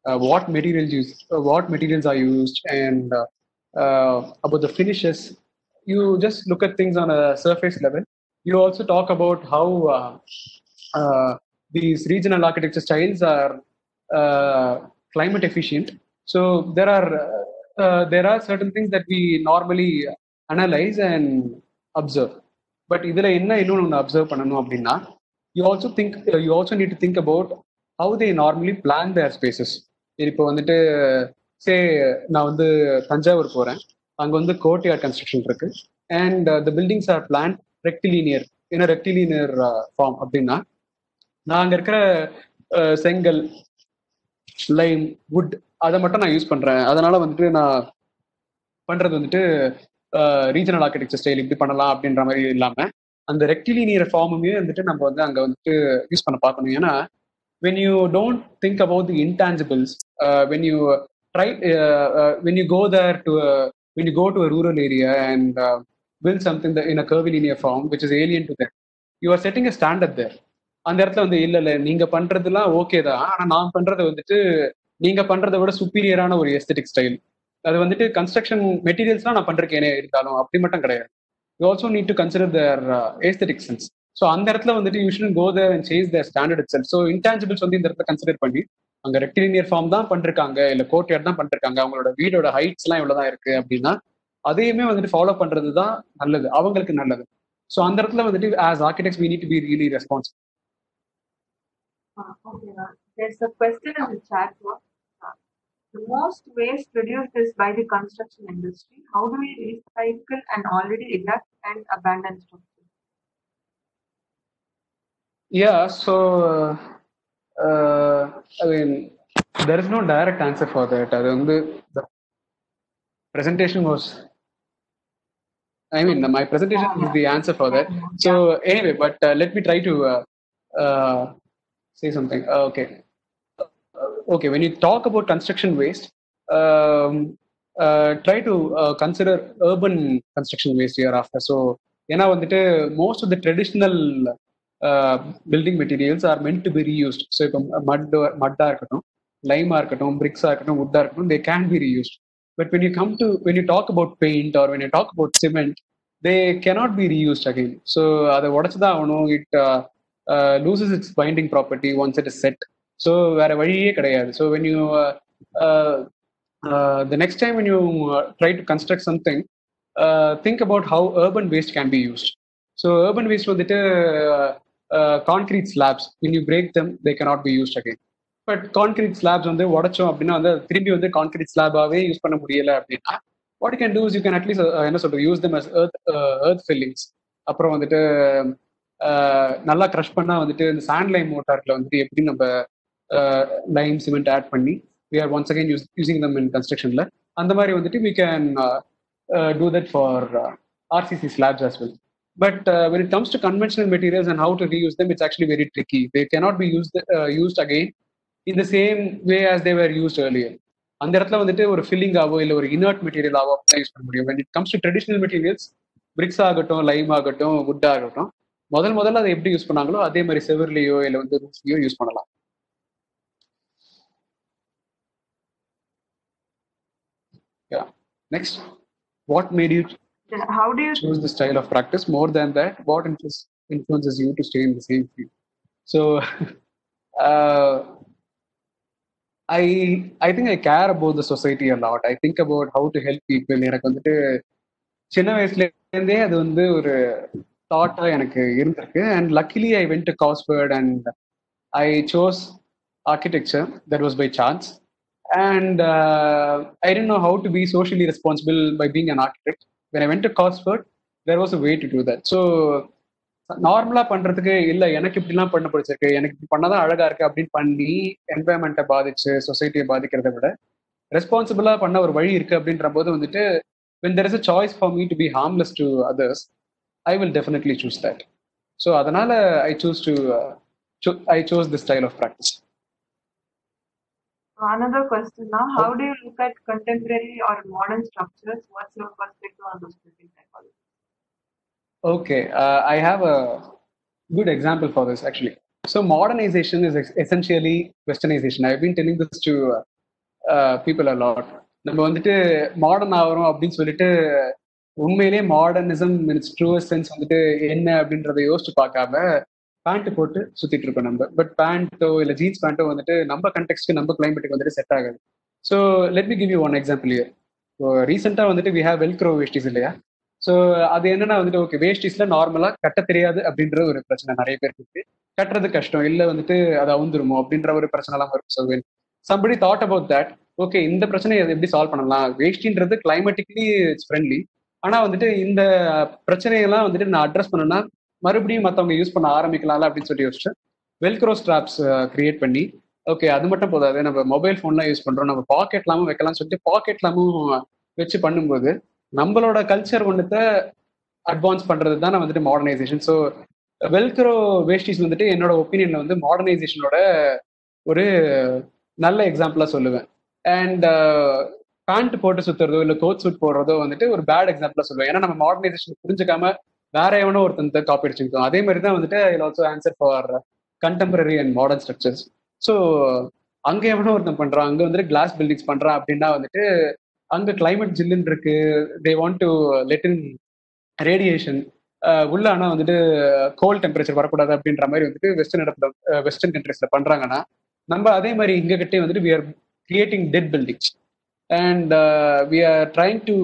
uh, what materials use, uh, what materials are used, and uh, uh, about the finishes. You just look at things on a surface level. You also talk about how uh, uh, these regional architecture styles are uh, climate efficient. So there are uh, uh, there are certain things that we normally analyze and observe. But இதில் என்ன இன்னொன்று ஒன்று observe பண்ணணும் அப்படின்னா, you also think you also need to think about how they normally plan their spaces. இப்போ வந்துட்டு say நான் வந்து தஞ்சாவூர் போகிறேன், அங்கே வந்து கோர்ட்யார்ட் கன்ஸ்ட்ரக்ஷன் இருக்கு, and the buildings are plan rectilinear in rectilinear form. அப்படின்னா நான் அங்கே இருக்கிற அஹ், செங்கல், லைம், வுட் அதை மட்டும் நான் யூஸ் பண்ணுறேன். அதனால வந்துட்டு நான் பண்ணுறது வந்துட்டு ரீஜனல் ஆர்கிடெக்சர் ஸ்டைல் இப்படி பண்ணலாம் அப்படின்ற மாதிரி இல்லாமல் அந்த ரெக்டிலீனியர் ஃபார்முமே வந்துட்டு நம்ம வந்து அங்கே வந்துட்டு யூஸ் பண்ண பார்க்கணும். ஏன்னா when you don't think about the intangibles, uh, when you try uh, uh, when you go there to a, when you go to a rural area and uh, build something that in a curvilinear form which is alien to them, you are setting a standard there. அந்த இடத்துல வந்து இல்லை இல்லை நீங்கள் பண்ணுறதுலாம் okay தான், ஆனால் நான் பண்ணுறது வந்துட்டு நீங்கள் பண்ணுறதை விட சுப்பீரியரான ஒரு எஸ்தெட்டிக் ஸ்டைல். அது வந்துட்டு கன்ஸ்ட்ரக்ஷன் மெட்டீரியல்ஸ்லாம் நான் பண்ணுறேன் இருந்தாலும் அப்படி மட்டும் கிடையாது. You also need to consider their aesthetic sense. So அந்த இடத்துல வந்துட்டு you should go there and change their standard itself. So intangibles வந்து இந்த இடத்துல கன்சிடர் பண்ணி அங்கே ரெக்டிலினியர் ஃபார்ம் தான் பண்ணிருக்காங்க, இல்லை கோர்ட்யார்ட் தான் பண்ணிருக்காங்க, அவங்களோட வீடோட ஹைட்ஸ் எல்லாம் இவ்வளோதான் இருக்கு அப்படின்னா அதையுமே வந்துட்டு ஃபாலோ பண்றது தான் நல்லது, அவங்களுக்கு நல்லது. ஸோ அந்த இடத்துல வந்துட்டு as architects we need to be really responsible. Uh, okay, uh, there's a question in the chat box. Uh, the most waste produced is by the construction industry. How do we recycle an already erect and abandoned structure? Yeah, so uh, I mean, there is no direct answer for that. அது வந்து the presentation was, I mean, my presentation is the answer for that. So anyway, but uh, let me try to uh, uh, say something. Uh, okay. Uh, okay, when you talk about construction waste, um, uh, try to uh, consider urban construction waste hereafter. So, ஏன்னா வந்துட்டு most of the traditional uh, building materials are meant to be reused. So, இப்போ mud மட்டா இருக்கட்டும், லைமா இருக்கட்டும், பிரிக்ஸா இருக்கட்டும், wood இருக்கட்டும், they can be reused. But when you come to when you talk about paint or when you talk about cement, they cannot be reused again. So, அதை உடைச்சு தான் ஆகணும். It uh, Uh, loses its binding property once it is set. So வேற வழியே கிடையாது. So when you uh, uh, uh, the next time when you uh, try to construct something, uh, think about how urban waste can be used. So urban waste வந்துட்டு uh, uh, concrete slabs, when you break them they cannot be used again. But concrete slabs வந்து உடைச்சோம் அப்படின்னா வந்து திரும்பி வந்து concrete slab-ஆவே use பண்ண முடியல அப்படின்னா what you can do is you can at least uh, என்ன சொல்றது, use them as earth uh, earth fillings. அப்புறம் வந்துட்டு நல்லா க்ரஷ் பண்ணா வந்துட்டு இந்த சாண்ட் லைம் மோட்டார்ல வந்துட்டு எப்படி நம்ம லைம் சிமெண்ட் ஆட் பண்ணி we are once again use, using them in constructionல அந்த மாதிரி வந்துட்டு we can uh, uh, do that for uh, R C C slabs as well. But uh, when it comes to conventional materials and how to reuse them, it's actually very tricky. They cannot be used uh, used again in the same way as they were used earlier. அந்த இடத்துல வந்துட்டு ஒரு filling ஆவோ இல்லை ஒரு inert material ஆவோ அப்படி use பண்ண முடியும். when it comes to traditional materials, bricks ஆகட்டும், லைம் ஆகட்டும், வுட் ஆகட்டும், முதல் முதல்ல அதை எப்படி யூஸ் பண்ணாங்களோ அதே மாதிரி செவர்லயோ இல்லை வந்து ரூஃப்லயோ யூஸ் பண்ணலாம். Yeah. Next, what made you How do you choose the style of practice? More than that, what influ- influences you to stay in the same field? So, uh, I I think I care about the society a lot. I think about how to help people. எனக்கு வந்துட்டு சின்ன வயசுல இருந்தே அது வந்து ஒரு தாட்டா எனக்கு இருந்திருக்கு. And luckily I went to Cosford and I chose architecture. That was by chance. And uh, I didn't know how to be socially responsible by being an architect. When I went to Cosford, there was a way to do that. So நார்மலா பண்றதுக்கு இல்லை எனக்கு இப்படிலாம் பண்ண பிடிச்சிருக்கு, எனக்கு இப்படி பண்ணாதான் அழகா இருக்கு அப்படின்னு பண்ணி என்வாயன்மெண்ட்டை பாதிச்சு சொசைட்டியை பாதிக்கிறத விட ரெஸ்பான்சிபிளா பண்ண ஒரு வழி இருக்கு அப்படின்ற போது வந்துட்டு when there is a choice for me to be harmless to others, I will definitely choose that. So அதனால I choose to uh, cho- I chose this style of practice. Another question now, how do you look at contemporary or modern structures? What's your perspective on those building typologies? Okay, uh, I have a good example for this actually. So modernization is ex- essentially westernization. I've been telling this to uh, people a lot. நம்ம வந்துட்டு modern ஆகிறோம் அப்படின்னு சொல்லிட்டு உண்மையிலேயே modernism it's ட்ரூவஸ்ட் sense வந்துட்டு என்ன அப்படின்றத யோசிச்சு பார்க்காம பேண்ட் போட்டு சுத்திட்டு இருக்கோம் நம்ம. பட் பேண்ட்டோ இல்லை ஜீன்ஸ் பேண்ட்டோ வந்துட்டு நம்ம கண்டெக்ஸ்க்கு நம்ம கிளைமேட்டுக்கு வந்துட்டு செட் ஆகாது. So let me give you one example here. இப்போ ரீசெண்டாக வந்துட்டு வி ஹேவ் வெல்க்ரோ வேஷ்டிஸ் இல்லையா? ஸோ அது என்னன்னா வந்துட்டு ஓகே வேஷ்டிஸ்ல நார்மலாக கட்ட தெரியாது அப்படின்ற ஒரு பிரச்சனை நிறைய பேருக்கு இருக்கு. கட்டுறது கஷ்டம், இல்லை வந்துட்டு அது அவுந்துருமோ அப்படின்ற ஒரு பிரச்சனைலாம் இருக்கும். So when somebody thought about that, okay இந்த பிரச்சனையை எப்படி சால்வ் பண்ணலாம்? வேஷ்டின்றது கிளைமேட்டிக்லி இட்ஸ் ஃப்ரெண்ட்லி, ஆனால் வந்துட்டு இந்த பிரச்சனையெல்லாம் வந்துட்டு நான் அட்ரஸ் பண்ணேன்னா மறுபடியும் மற்றவங்க யூஸ் பண்ண ஆரம்பிக்கலாம்ல அப்படின்னு சொல்லி யோசிச்சு வெல்க்ரோ ஸ்ட்ராப்ஸ் கிரியேட் பண்ணி, ஓகே அது மட்டும் போதாது, நம்ம மொபைல் ஃபோன்லாம் யூஸ் பண்ணுறோம், நம்ம பாக்கெட்லாமும் வைக்கலாம்னு சொல்லிட்டு பாக்கெட்லாமும் வச்சு பண்ணும்போது நம்மளோட கல்ச்சர் ஒன்றத்தை அட்வான்ஸ் பண்ணுறது தானே வந்துட்டு மாடர்னைசேஷன். ஸோ வெல்க்ரோ வேஷ்டிஸ் வந்துட்டு என்னோட ஒப்பீனியன்ல வந்து மாடர்னைசேஷனோட ஒரு நல்ல எக்ஸாம்பிளாக சொல்லுவேன். அண்ட் பேண்ட் போட்டு சுத்துறதோ இல்லை கோட் சூட் போடுறதோ வந்துட்டு ஒரு பேட் எக்ஸாம்பிளாக சொல்லுவேன். ஏன்னா நம்ம மாடர்னைசேஷன் புரிஞ்சுக்காம வேற எவனோ ஒருத்தன் காப்பி அடிச்சுக்கிட்டோம். அதே மாதிரி தான் வந்துட்டு I also answer for contemporary and modern structures. So அங்கே எவனோ ஒருத்தன் பண்றான், அங்கே வந்துட்டு கிளாஸ் பில்டிங்ஸ் பண்றான் அப்படின்னா வந்துட்டு அங்கே கிளைமேட் ஜில்லுன்னு இருக்கு, they want to let in radiation உள்ள, ஆனால் வந்துட்டு கோல்ட் டெம்பரேச்சர் வரக்கூடாது அப்படின்ற மாதிரி வந்துட்டு வெஸ்டர்ன் இடத்துல வெஸ்டர்ன் கண்ட்ரீஸ்ல பண்றாங்கன்னா நம்ம அதே மாதிரி இங்க கிட்டே வந்துட்டு we are creating dead buildings and we are trying to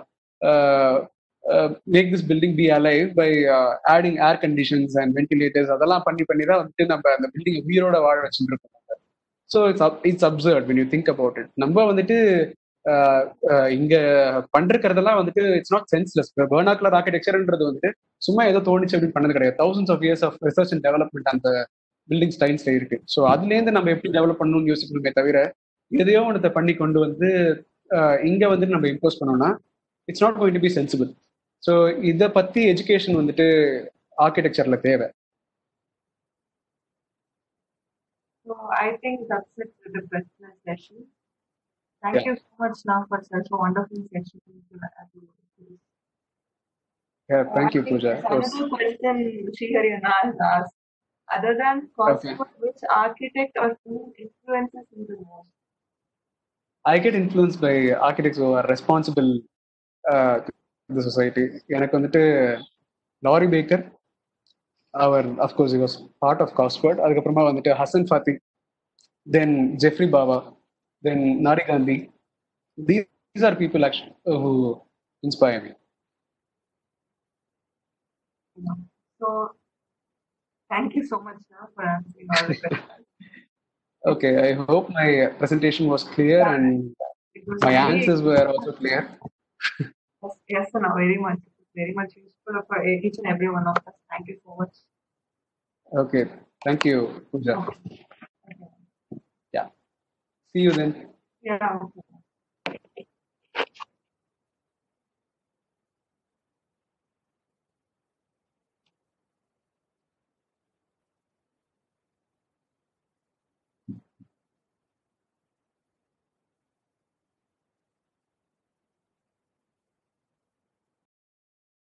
make this building be alive by adding air conditions and ventilators. அதெல்லாம் பண்ணி பண்ணி தான் வந்துட்டு நம்ம அந்த பில்டிங் உயிரோட வாழ வச்சுட்டு இருக்கோம். So it's it's absurd when you think about it. நம்ம வந்துட்டு இங்க பண்றதெல்லாம் வந்துட்டு இட்ஸ் நாட் சென்ஸ்லெஸ். வெர்னாகுலர் ஆர்கிடெக்சர்ன்றது வந்துட்டு சும்மா ஏதோ தோணிச்சு அப்படின்னு பண்ணது கிடையாது. Thousands of years of research and development அந்த பில்டிங் ஸ்டைல்ஸ்ல இருக்கு. ஸோ அதுலேருந்து நம்ம எப்படி டெவலப் பண்ணணும்னு யோசிக்கணுமே தவிர எதையோ ஒன்றத்தை பண்ணி கொண்டு வந்து இங்க வந்துட்டு நம்ம இம்போஸ் பண்ணோம்னா it's not going to be sensible. So இதை பத்தி எஜுகேஷன் வந்துட்டு ஆர்கிடெக்சர்ல தேவை. So I think that's it for the personal session. Thank yeah. you so much now for such a wonderful session. Yeah, thank uh, you, Pooja. Another question Srihariyana has asked. Other than Cosford, okay. which architect or who influences you the most? I get influenced by architects who are responsible uh, to the society. எனக்கு வந்துட்டு Laurie Baker, அவர் of course he was part of Cosford. அதுக்கப்புறமா வந்துட்டு Hassan Fathy, then Geoffrey Bawa, then Nari Gandhi. These are people actually who inspire me. So thank you so much sir, for answering all the questions. Okay, I hope my presentation was clear yeah. and was my answers were also clear. Yes, yes no, very much. Very much useful for each and every one of us. Thank you so much. Okay, thank you, Pooja. Okay. Yeah. See you then. Yeah. Okay.